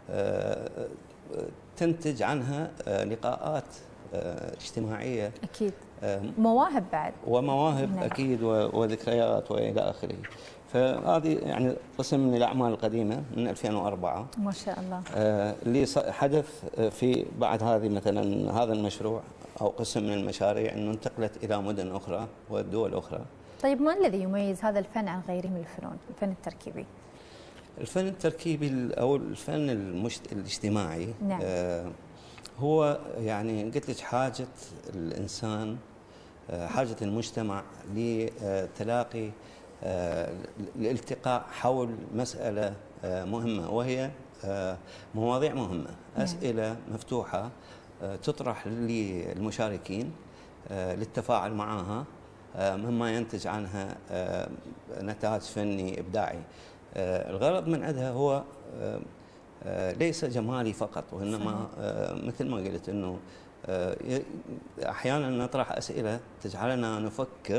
تنتج عنها لقاءات اجتماعية. أكيد. مواهب بعد. ومواهب نعم. أكيد وذكريات وإلى آخره. فهذه يعني قسم من الأعمال القديمة من ألفين وأربعة ما شاء الله آه اللي حدث في بعد هذه مثلا هذا المشروع أو قسم من المشاريع أنه انتقلت إلى مدن أخرى ودول أخرى. طيب ما الذي يميز هذا الفن عن غيره من الفنون، الفن التركيبي؟ الفن التركيبي أو الفن المجت... الاجتماعي نعم. آه هو يعني قلت لك حاجة الإنسان، آه حاجة المجتمع لتلاقي الالتقاء حول مسألة مهمة، وهي مواضيع مهمة، أسئلة مفتوحة تطرح للمشاركين للتفاعل معها مما ينتج عنها نتاج فني إبداعي. الغرض من عندها هو ليس جمالي فقط، وإنما مثل ما قلت أنه أحيانا نطرح أسئلة تجعلنا نفكر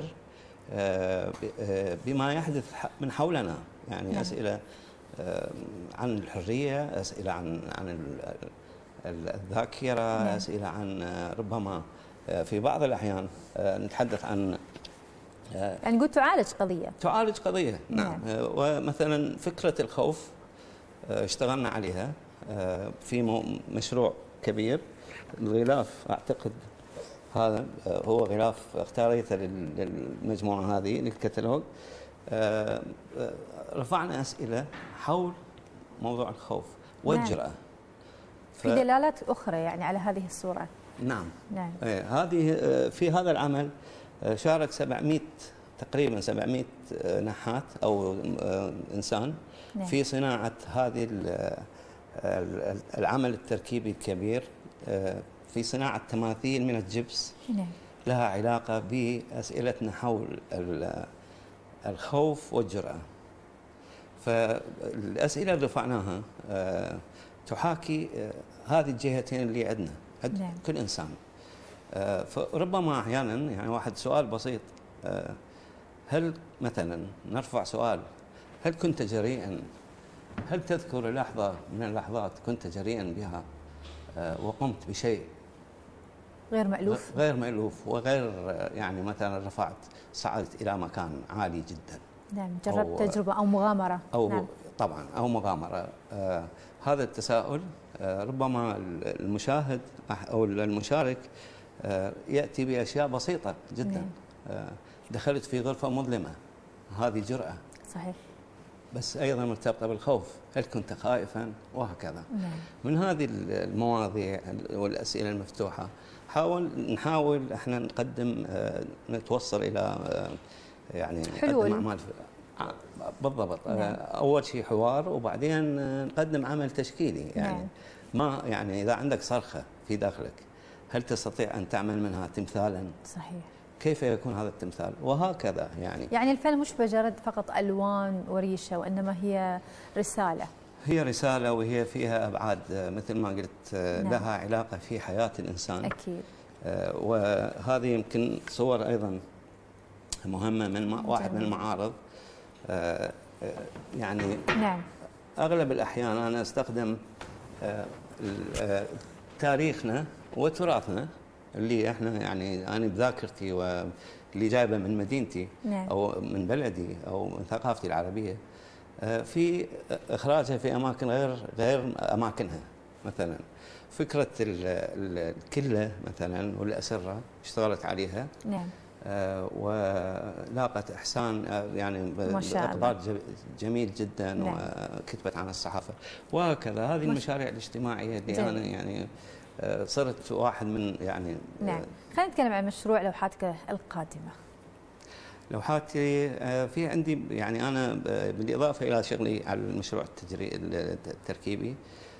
بما يحدث من حولنا، يعني نعم. أسئلة عن الحرية، أسئلة عن عن الذاكرة نعم. أسئلة عن ربما في بعض الأحيان نتحدث عن يعني نقول تعالج قضية تعالج قضية نعم, نعم. ومثلا فكرة الخوف اشتغلنا عليها في مشروع كبير. الغلاف أعتقد هذا هو غلاف اختاريته للمجموعة هذه للكتالوج. رفعنا أسئلة حول موضوع الخوف والجرأة. نعم. في دلالات أخرى يعني على هذه الصورة. نعم. نعم. هذه في هذا العمل شارك سبعمئة تقريبا سبعمئة نحات أو إنسان نعم. في صناعة هذه العمل التركيبي الكبير، في صناعة تماثيل من الجبس نعم. لها علاقة بأسئلتنا حول الخوف والجرأة. فالأسئلة اللي رفعناها تحاكي هذه الجهتين اللي عندنا عند نعم. كل إنسان. فربما أحيانا يعني واحد سؤال بسيط، هل مثلا نرفع سؤال هل كنت جريئا، هل تذكر لحظة من اللحظات كنت جريئا بها وقمت بشيء غير مألوف غير مألوف وغير يعني مثلا رفعت صعدت إلى مكان عالي جدا. نعم، جربت أو تجربة أو مغامرة. أو نعم. طبعا أو مغامرة. آه هذا التساؤل آه ربما المشاهد أو المشارك آه يأتي بأشياء بسيطة جدا. نعم. آه دخلت في غرفة مظلمة، هذه جرأة. صحيح. بس أيضا مرتبطة بالخوف، هل كنت خائفا وهكذا. نعم. من هذه المواضيع والأسئلة المفتوحة حاول نحاول احنا نقدم نتوصل إلى يعني حلول. نقدم أعمال بالضبط. نعم. أول شيء حوار، وبعدين نقدم عمل تشكيلي يعني. نعم. ما يعني إذا عندك صرخة في داخلك هل تستطيع أن تعمل منها تمثالا؟ صحيح. كيف يكون هذا التمثال؟ وهكذا يعني. يعني الفن مش مجرد فقط ألوان وريشة، وإنما هي رسالة. هي رسالة، وهي فيها أبعاد مثل ما قلت. نعم. لها علاقة في حياة الإنسان. أكيد. وهذه يمكن صور أيضا مهمة من واحد من المعارض. يعني نعم. أغلب الأحيان أنا أستخدم تاريخنا وتراثنا اللي احنا يعني انا بذاكرتي واللي جايبه من مدينتي. نعم. او من بلدي او من ثقافتي العربيه، في اخراجها في اماكن غير غير اماكنها. مثلا فكره الكله مثلا والاسره اشتغلت عليها. نعم. ولاقت احسان يعني باقبال جميل جدا. نعم. وكتبت عن الصحافه وهكذا. هذه المشاريع الاجتماعيه اللي جميل. انا يعني صرت واحد من يعني. نعم. خلينا نتكلم عن مشروع لوحاتك القادمه. لوحاتي في عندي يعني انا بالاضافه الى شغلي على المشروع التجري التركيبي،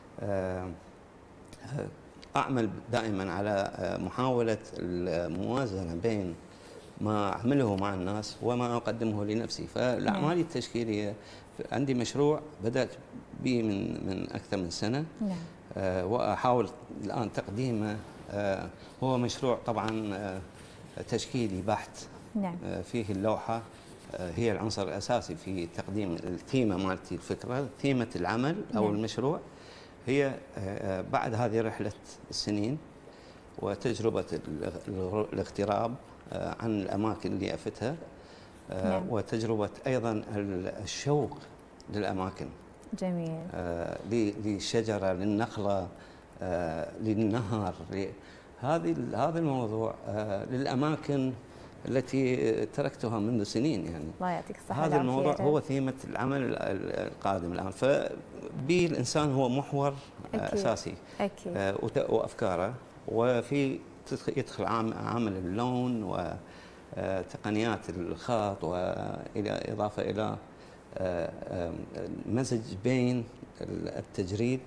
اعمل دائما على محاوله الموازنه بين ما اعمله مع الناس وما اقدمه لنفسي. فالاعمال التشكيليه عندي مشروع بدات به من من اكثر من سنه. نعم. أه واحاول الان تقديمه. أه هو مشروع طبعا أه تشكيلي بحت. نعم. أه فيه اللوحه أه هي العنصر الاساسي في تقديم الثيمه مالتي. الفكره ثيمه العمل او نعم. المشروع هي أه بعد هذه رحله السنين وتجربه الاغتراب أه عن الاماكن اللي افتها. أه نعم. وتجربه ايضا الشوق للاماكن. جميل. آه للشجره، للنخله، آه للنهر، هذه هذا الموضوع آه للاماكن التي تركتها منذ سنين يعني. الله يعطيك الصحه. هذا الموضوع هو ثيمه العمل القادم الان. فبي الانسان هو محور أكيد. اساسي. اكيد. آه وافكاره، وفي يدخل عامل اللون وتقنيات الخط، والى اضافه الى مزج بين التجريد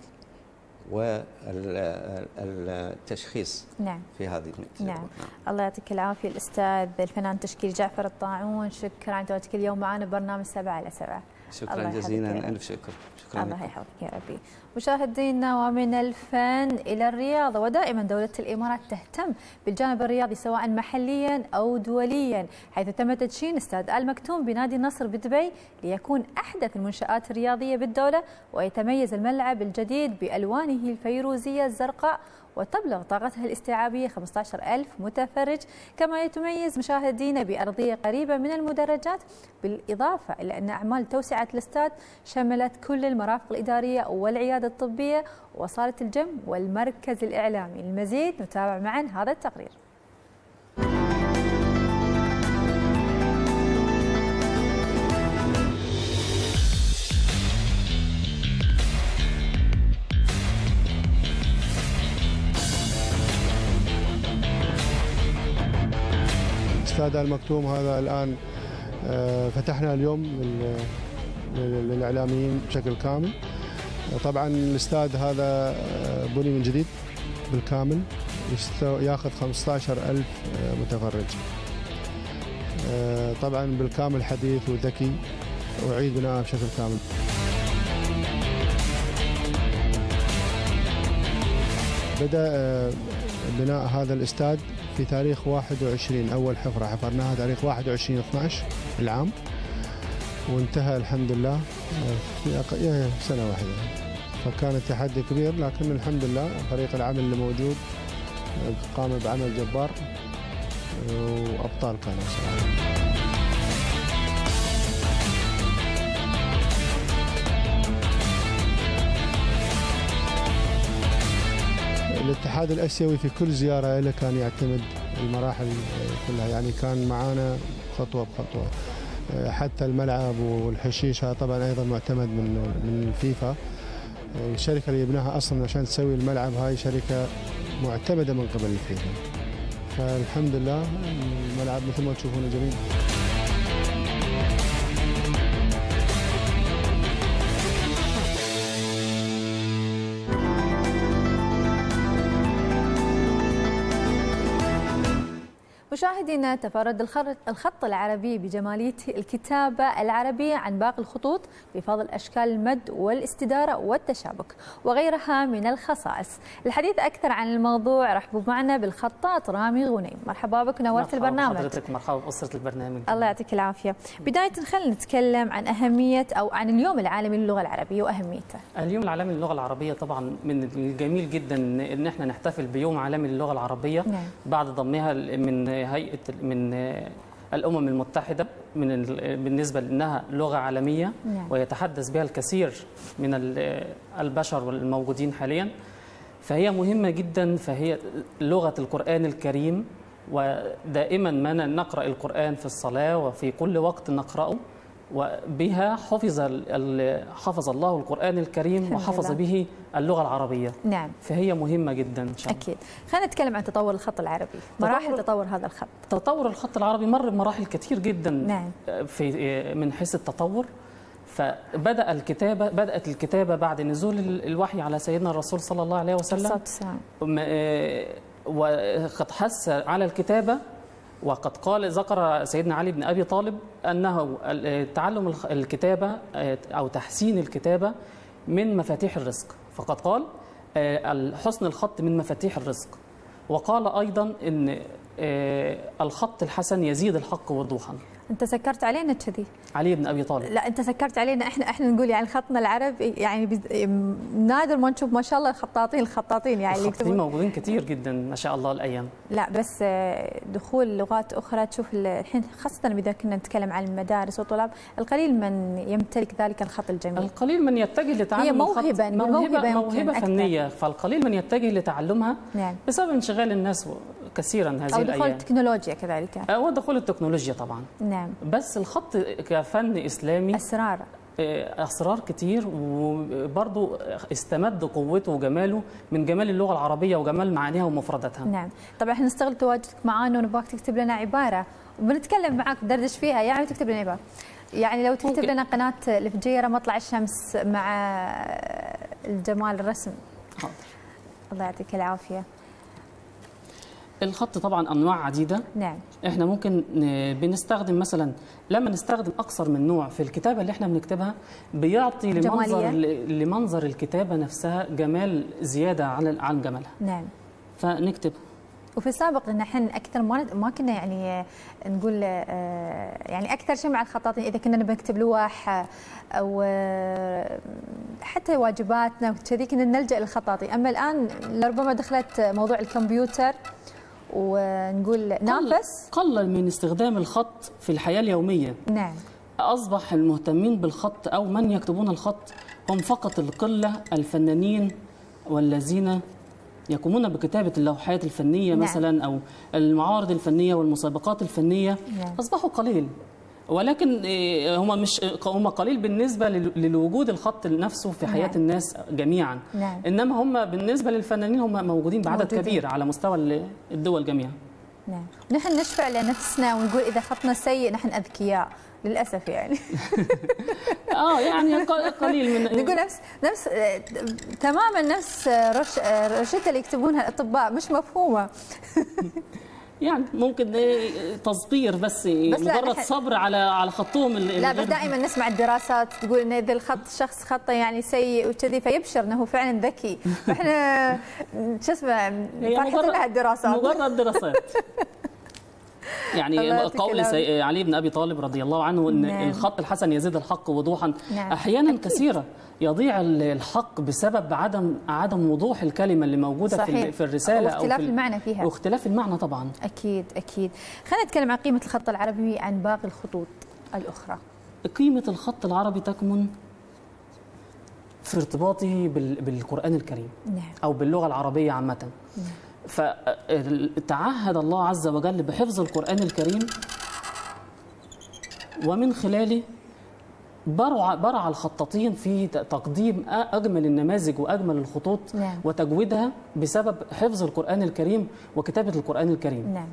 والتشخيص. نعم. في هذه التجربة. نعم. نعم. الله يعطيك العافية الأستاذ الفنان التشكيلي جعفر الطاعون، شكرا على تواجدك اليوم معنا ببرنامج سبعة على سبعة. شكرا جزيلا، ألف شكر. شكرا. الله يحفظك يا ربي. مشاهدينا، ومن الفن إلى الرياضة، ودائما دولة الإمارات تهتم بالجانب الرياضي سواء محليا أو دوليا، حيث تم تدشين استاد آل مكتوم بنادي النصر بدبي ليكون أحدث المنشآت الرياضية بالدولة، ويتميز الملعب الجديد بألوانه الفيروزية الزرقاء، وتبلغ طاقتها الاستيعابية خمسة عشر ألف متفرج، كما يتميز مشاهدينا بأرضية قريبة من المدرجات، بالإضافة إلى أن أعمال توسعة الاستاد شملت كل المرافق الإدارية والعيادة الطبية وصالة الجيم والمركز الإعلامي. المزيد نتابع معا هذا التقرير. استاد آل مكتوم هذا الآن فتحنا اليوم للإعلاميين بشكل كامل. طبعا الاستاد هذا بني من جديد بالكامل، ياخذ خمسة عشر ألف متفرج. طبعا بالكامل حديث وذكي، وأعيد بناءه بشكل كامل. بدأ بناء هذا الاستاد في تاريخ واحد وعشرين، أول حفرة حفرناها تاريخ واحد وعشرين اثني عشر العام، وانتهى الحمد لله في سنة واحدة. فكان تحدي كبير، لكن الحمد لله فريق العمل اللي موجود قام بعمل جبار، وأبطال كانوا صراحة. الاتحاد الاسيوي في كل زياره له كان يعتمد المراحل كلها، يعني كان معانا خطوه بخطوه. حتى الملعب والحشيشه طبعا ايضا معتمد من من الفيفا. الشركه اللي جبناها اصلا عشان تسوي الملعب هاي شركه معتمده من قبل الفيفا. فالحمد لله الملعب مثل ما تشوفونه جميل. مشاهدينا، تفرد الخط العربي بجمالية الكتابة العربية عن باقي الخطوط بفضل أشكال المد والاستدارة والتشابك وغيرها من الخصائص. الحديث أكثر عن الموضوع رحبوا معنا بالخطاط رامي غنيم. مرحبا بك، نورت البرنامج. مرحبا حضرتك، مرحبا بأسرة البرنامج. الله يعطيك العافية. بداية خلينا نتكلم عن أهمية أو عن اليوم العالمي للغة العربية وأهميته. اليوم العالمي للغة العربية طبعا من الجميل جدا إن احنا نحتفل بيوم عالمي للغة العربية. نعم. بعد ضمها من هيئة من الأمم المتحدة من بالنسبة لأنها لغة عالمية. نعم. ويتحدث بها الكثير من البشر والموجودين حاليا، فهي مهمة جدا. فهي لغة القرآن الكريم، ودائما ما نقرأ القرآن في الصلاة وفي كل وقت نقرأه، وبها حفظ حفظ الله القرآن الكريم وحفظ به اللغة العربية. نعم. فهي مهمة جدا إن شاء الله. أكيد. خلينا نتكلم عن تطور الخط العربي، مراحل تطور هذا الخط. تطور الخط العربي مر بمراحل كثير جدا. نعم. في من حيث التطور. فبدأ الكتابة بدأت الكتابة بعد نزول الوحي على سيدنا الرسول صلى الله عليه وسلم، وقد حث على الكتابة. وقد قال ذكر سيدنا علي بن أبي طالب أنه تعلم الكتابة أو تحسين الكتابة من مفاتيح الرزق، فقد قال حسن الخط من مفاتيح الرزق. وقال أيضا أن الخط الحسن يزيد الحق وضوحا. انت سكرت علينا كذي علي بن ابي طالب. لا، انت سكرت علينا احنا احنا نقول يعني خطنا العربي يعني نادر ما نشوف ما شاء الله الخطاطين الخطاطين يعني اللي يكتبون موجودين كثير جدا ما شاء الله الايام. لا بس دخول لغات اخرى تشوف الحين خاصه اذا كنا نتكلم عن المدارس والطلاب، القليل من يمتلك ذلك الخط الجميل. القليل من يتجه لتعلم هي موهبه الخط. موهبه موهبه, موهبة فنيه، فالقليل من يتجه لتعلمها. نعم. بسبب انشغال الناس كثيرا هذه أو الايام. او دخول التكنولوجيا كذلك. او دخول التكنولوجيا طبعا. نعم. بس الخط كفن اسلامي اسرار اسرار كتير، وبرضه استمد قوته وجماله من جمال اللغه العربيه وجمال معانيها ومفرداتها. نعم. طبعا احنا نستغل تواجدك معانا ونبغاك تكتب لنا عباره وبنتكلم معك ندردش فيها، يعني تكتب لنا عباره. يعني لو تكتب لنا قناه الفجيره مطلع الشمس مع الجمال الرسم. حاضر. الله يعطيك العافيه. الخط طبعا انواع عديده. نعم. احنا ممكن بنستخدم مثلا لما نستخدم اكثر من نوع في الكتابه اللي احنا بنكتبها بيعطي لمنظر لمنظر الكتابه نفسها جمال زياده عن عن جمالها. نعم. فنكتب. وفي السابق ان احنا اكثر ما ما كنا يعني نقول يعني اكثر شيء مع الخطاطين اذا كنا نبي نكتب لوح او حتى واجباتنا وكذي كنا نلجا للخطاطين، اما الان لربما دخلت موضوع الكمبيوتر ونقول نافس قلل من استخدام الخط في الحياة اليومية. نعم. أصبح المهتمين بالخط أو من يكتبون الخط هم فقط القلة الفنانين والذين يقومون بكتابة اللوحات الفنية. نعم. مثلا أو المعارض الفنية والمسابقات الفنية. نعم. أصبحوا قليل، ولكن هم مش هم قليل بالنسبه للوجود الخط نفسه في حياه. نعم. الناس جميعا. نعم. انما هم بالنسبه للفنانين هم موجودين بعدد موجودين. كبير على مستوى الدول جميعا. نعم. نحن نشفع لنفسنا ونقول اذا خطنا سيء نحن اذكياء للاسف يعني. اه يعني قليل من نقول نفس نفس تماما نفس رش رشته اللي يكتبونها الاطباء مش مفهومه. يعني ممكن تصغير بس, بس مجرد صبر على على خطهم. لا بس دائما نسمع الدراسات تقول ان اذا الخط شخص خطه يعني سيء وكذي فيبشر انه فعلا ذكي، فاحنا شو اسمه فرحت لها الدراسات مجرد دراسات. يعني قول علي بن ابي طالب رضي الله عنه ان نعم. الخط الحسن يزيد الحق وضوحا. نعم. احيانا أكيد. كثيره يضيع الحق بسبب عدم عدم وضوح الكلمه اللي موجوده صحيح. في الرساله واختلاف او في المعنى فيها واختلاف المعنى طبعا. اكيد اكيد. خلينا نتكلم عن قيمه الخط العربي عن باقي الخطوط الاخرى. قيمه الخط العربي تكمن في ارتباطه بالقران الكريم. نعم. او باللغه العربيه عامه. نعم. فتعهد الله عز وجل بحفظ القرآن الكريم ومن خلاله برع برع الخطاطين في تقديم أجمل النماذج وأجمل الخطوط نعم. وتجويدها بسبب حفظ القرآن الكريم وكتابة القرآن الكريم. نعم.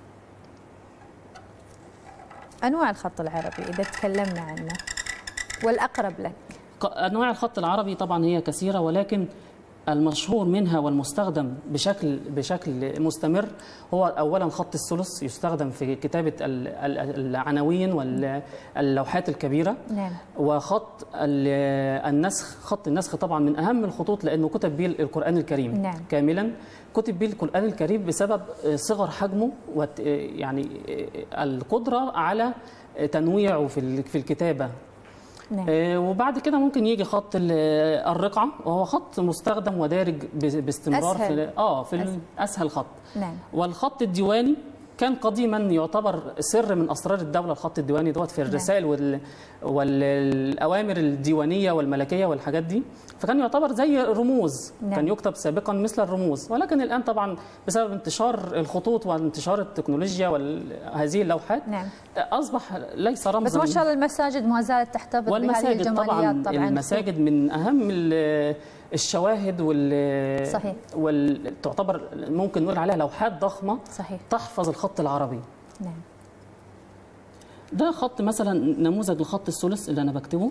أنواع الخط العربي إذا تكلمنا عنه والأقرب لك. أنواع الخط العربي طبعا هي كثيرة، ولكن المشهور منها والمستخدم بشكل بشكل مستمر هو اولا خط الثلث، يستخدم في كتابه العناوين واللوحات الكبيره. نعم. وخط النسخ، خط النسخ طبعا من اهم الخطوط لانه كتب به القران الكريم. نعم. كاملا، كتب به القران الكريم بسبب صغر حجمه يعني القدره على تنويعه في في الكتابه. نعم. وبعد كده ممكن يجي خط الرقعة، وهو خط مستخدم ودارج باستمرار أسهل. في اه في أسهل, أسهل خط. نعم. والخط الديواني كان قديما يعتبر سر من اسرار الدوله، الخط الديواني دوت في الرسائل وال... والاوامر الديوانيه والملكيه والحاجات دي، فكان يعتبر زي رموز. نعم. كان يكتب سابقا مثل الرموز، ولكن الان طبعا بسبب انتشار الخطوط وانتشار التكنولوجيا وهذه اللوحات. نعم. اصبح ليس رمزا. بس ما شاء الله المساجد ما زالت تحتفظ بهذه الجماليات. طبعا, طبعا المساجد من اهم الشواهد وال صحيح. وال تعتبر ممكن نقول عليها لوحات ضخمه. صحيح. تحفظ الخط العربي. نعم. ده خط مثلا نموذج لخط الثلث اللي انا بكتبه.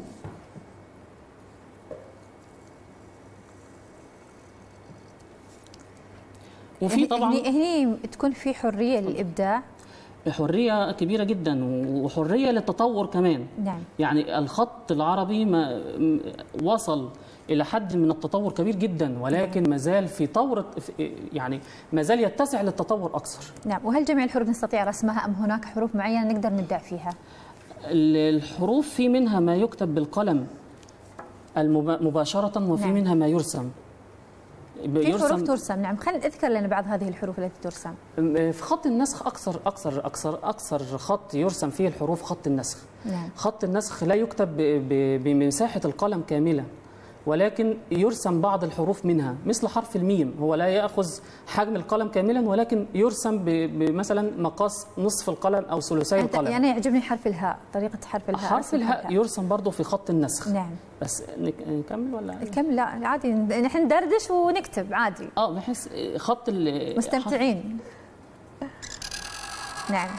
وفي طبعا هني هني تكون في حريه للابداع، حريه كبيره جدا وحريه للتطور كمان. نعم. يعني الخط العربي ما وصل الى حد من التطور كبير جدا، ولكن ما زال في طور، يعني ما زال يتسع للتطور اكثر. نعم. وهل جميع الحروف نستطيع رسمها ام هناك حروف معينه نقدر نبدع فيها؟ الحروف في منها ما يكتب بالقلم مباشره، وفي نعم. منها ما يرسم. في حروف ترسم. نعم. خلينا اذكر لنا بعض هذه الحروف التي ترسم. في خط النسخ اكثر اكثر اكثر اكثر خط يرسم فيه الحروف خط النسخ. نعم. خط النسخ لا يكتب بمساحه القلم كامله، ولكن يرسم بعض الحروف منها، مثل حرف الميم هو لا ياخذ حجم القلم كاملا، ولكن يرسم بمثلا مقاس نصف القلم او ثلثي القلم. يعني يعجبني حرف الهاء، طريقه حرف الهاء. حرف الهاء يرسم برضه في خط النسخ. نعم. بس نكمل ولا نكمل؟ لا عادي، نحن ندردش ونكتب عادي. اه بحيث خط مستمتعين. نعم.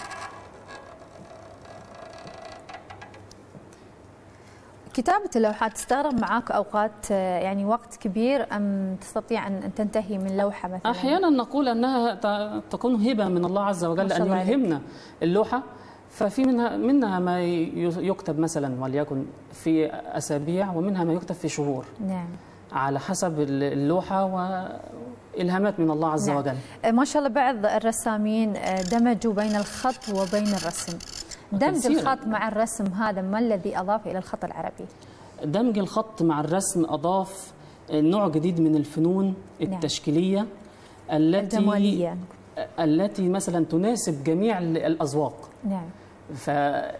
كتابة اللوحات تستغرق معك أوقات، يعني وقت كبير، أم تستطيع أن تنتهي من لوحة مثلا؟ أحيانا نقول أنها تكون هبة من الله عز وجل أن يلهمنا اللوحة، ففي منها منها ما يكتب مثلا وليكن في أسابيع، ومنها ما يكتب في شهور. نعم. على حسب اللوحة وإلهامات من الله عز نعم. وجل. ما شاء الله بعض الرسامين دمجوا بين الخط وبين الرسم. دمج كثير. الخط مع الرسم هذا ما الذي أضاف إلى الخط العربي؟ دمج الخط مع الرسم أضاف نوع جديد من الفنون التشكيلية. نعم. التي الجمالية. التي مثلا تناسب جميع الأذواق. نعم. ف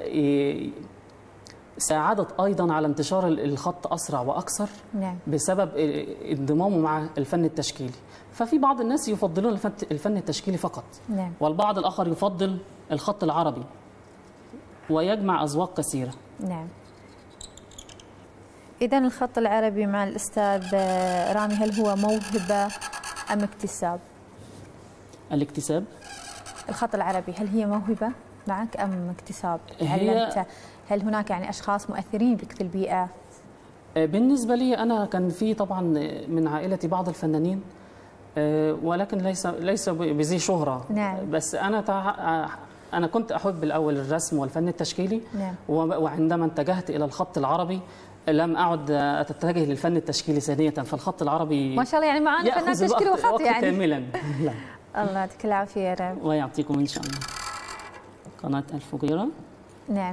ساعدت أيضا على انتشار الخط أسرع وأكثر. نعم. بسبب انضمامه مع الفن التشكيلي. ففي بعض الناس يفضلون الفن التشكيلي فقط. نعم. والبعض الآخر يفضل الخط العربي، ويجمع أذواق كثيرة. نعم. إذن الخط العربي مع الأستاذ رامي هل هو موهبة أم اكتساب؟ الاكتساب. الخط العربي هل هي موهبة معك أم اكتساب؟ هي هل هناك يعني أشخاص مؤثرين بك في البيئة؟ بالنسبة لي أنا كان في طبعا من عائلتي بعض الفنانين، ولكن ليس ليس بذي شهرة. نعم. بس أنا تع... أنا كنت أحب الأول الرسم والفن التشكيلي. نعم. وعندما اتجهت إلى الخط العربي لم أعد أتجه للفن التشكيلي ثانية، فالخط العربي ما شاء الله يعني معانا فنان تشكيلي وخط يعني كاملا. لا. الله يعطيك العافية يا رب. ويعطيكم إن شاء الله. قناة الفجيرة. نعم.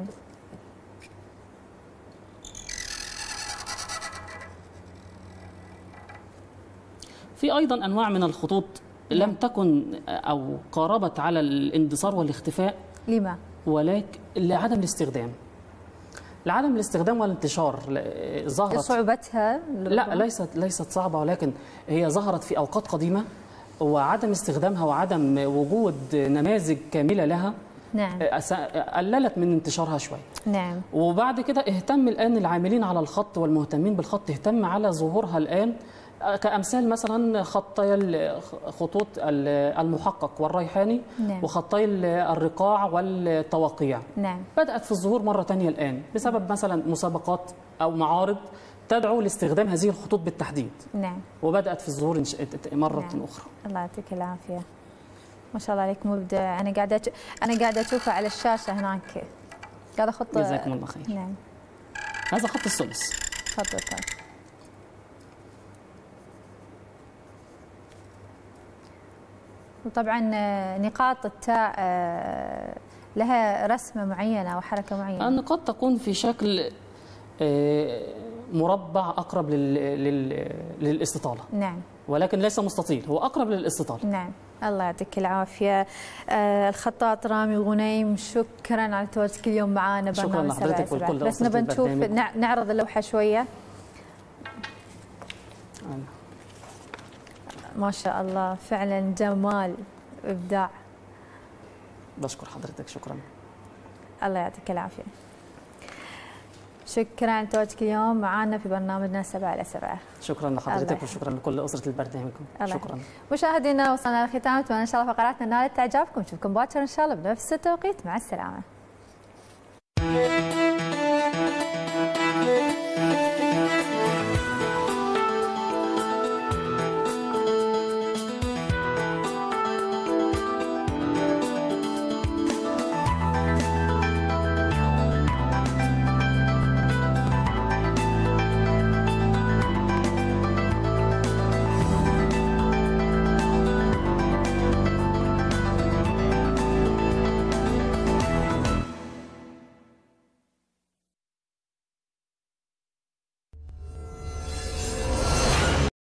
في أيضا أنواع من الخطوط لم تكن أو قاربت على الاندثار والاختفاء. لما؟ ولكن لعدم الاستخدام. لعدم الاستخدام والانتشار ظهرت. صعوبتها؟ لا ليست ليست صعبة، ولكن هي ظهرت في أوقات قديمة، وعدم استخدامها وعدم وجود نماذج كاملة لها نعم. قللت من انتشارها شويه. نعم. وبعد كده اهتم الان العاملين على الخط والمهتمين بالخط اهتم على ظهورها الان، كأمثال مثلا خطي خطوط المحقق والريحاني، نعم. وخطي الرقاع والتوقيع. نعم. بدأت في الظهور مرة تانية الآن بسبب مثلا مسابقات أو معارض تدعو لاستخدام هذه الخطوط بالتحديد. نعم. وبدأت في الظهور مرة نعم. أخرى. الله يعطيك العافية، ما شاء الله عليك مبدع. أنا قاعدة أنا قاعدة أشوفه على الشاشة هناك، قاعدة أخط. جزاكم الله خير. نعم. هذا خط الثلث. خط الثلث. وطبعا نقاط التاء لها رسمة معينة وحركة معينة. النقاط تكون في شكل مربع أقرب للاستطالة. نعم. ولكن ليس مستطيل، هو أقرب للاستطالة. نعم. الله يعطيك العافية. الخطاط رامي غنيم، شكرا على تواجدك اليوم معنا برنامج سبعة سبعة. بس نبى نشوف نعرض اللوحة شوية. ما شاء الله فعلا جمال وابداع. بشكر حضرتك، شكرا. الله يعطيك العافيه. شكرا على تواجدك اليوم معنا في برنامجنا سبعة على سبعة. شكرا لحضرتك وشكرا لكل اسره البرنامج. شكرا. مشاهدينا وصلنا للختام، اتمنى ان شاء الله فقراتنا نالت اعجابكم، نشوفكم باكر ان شاء الله بنفس التوقيت، مع السلامه.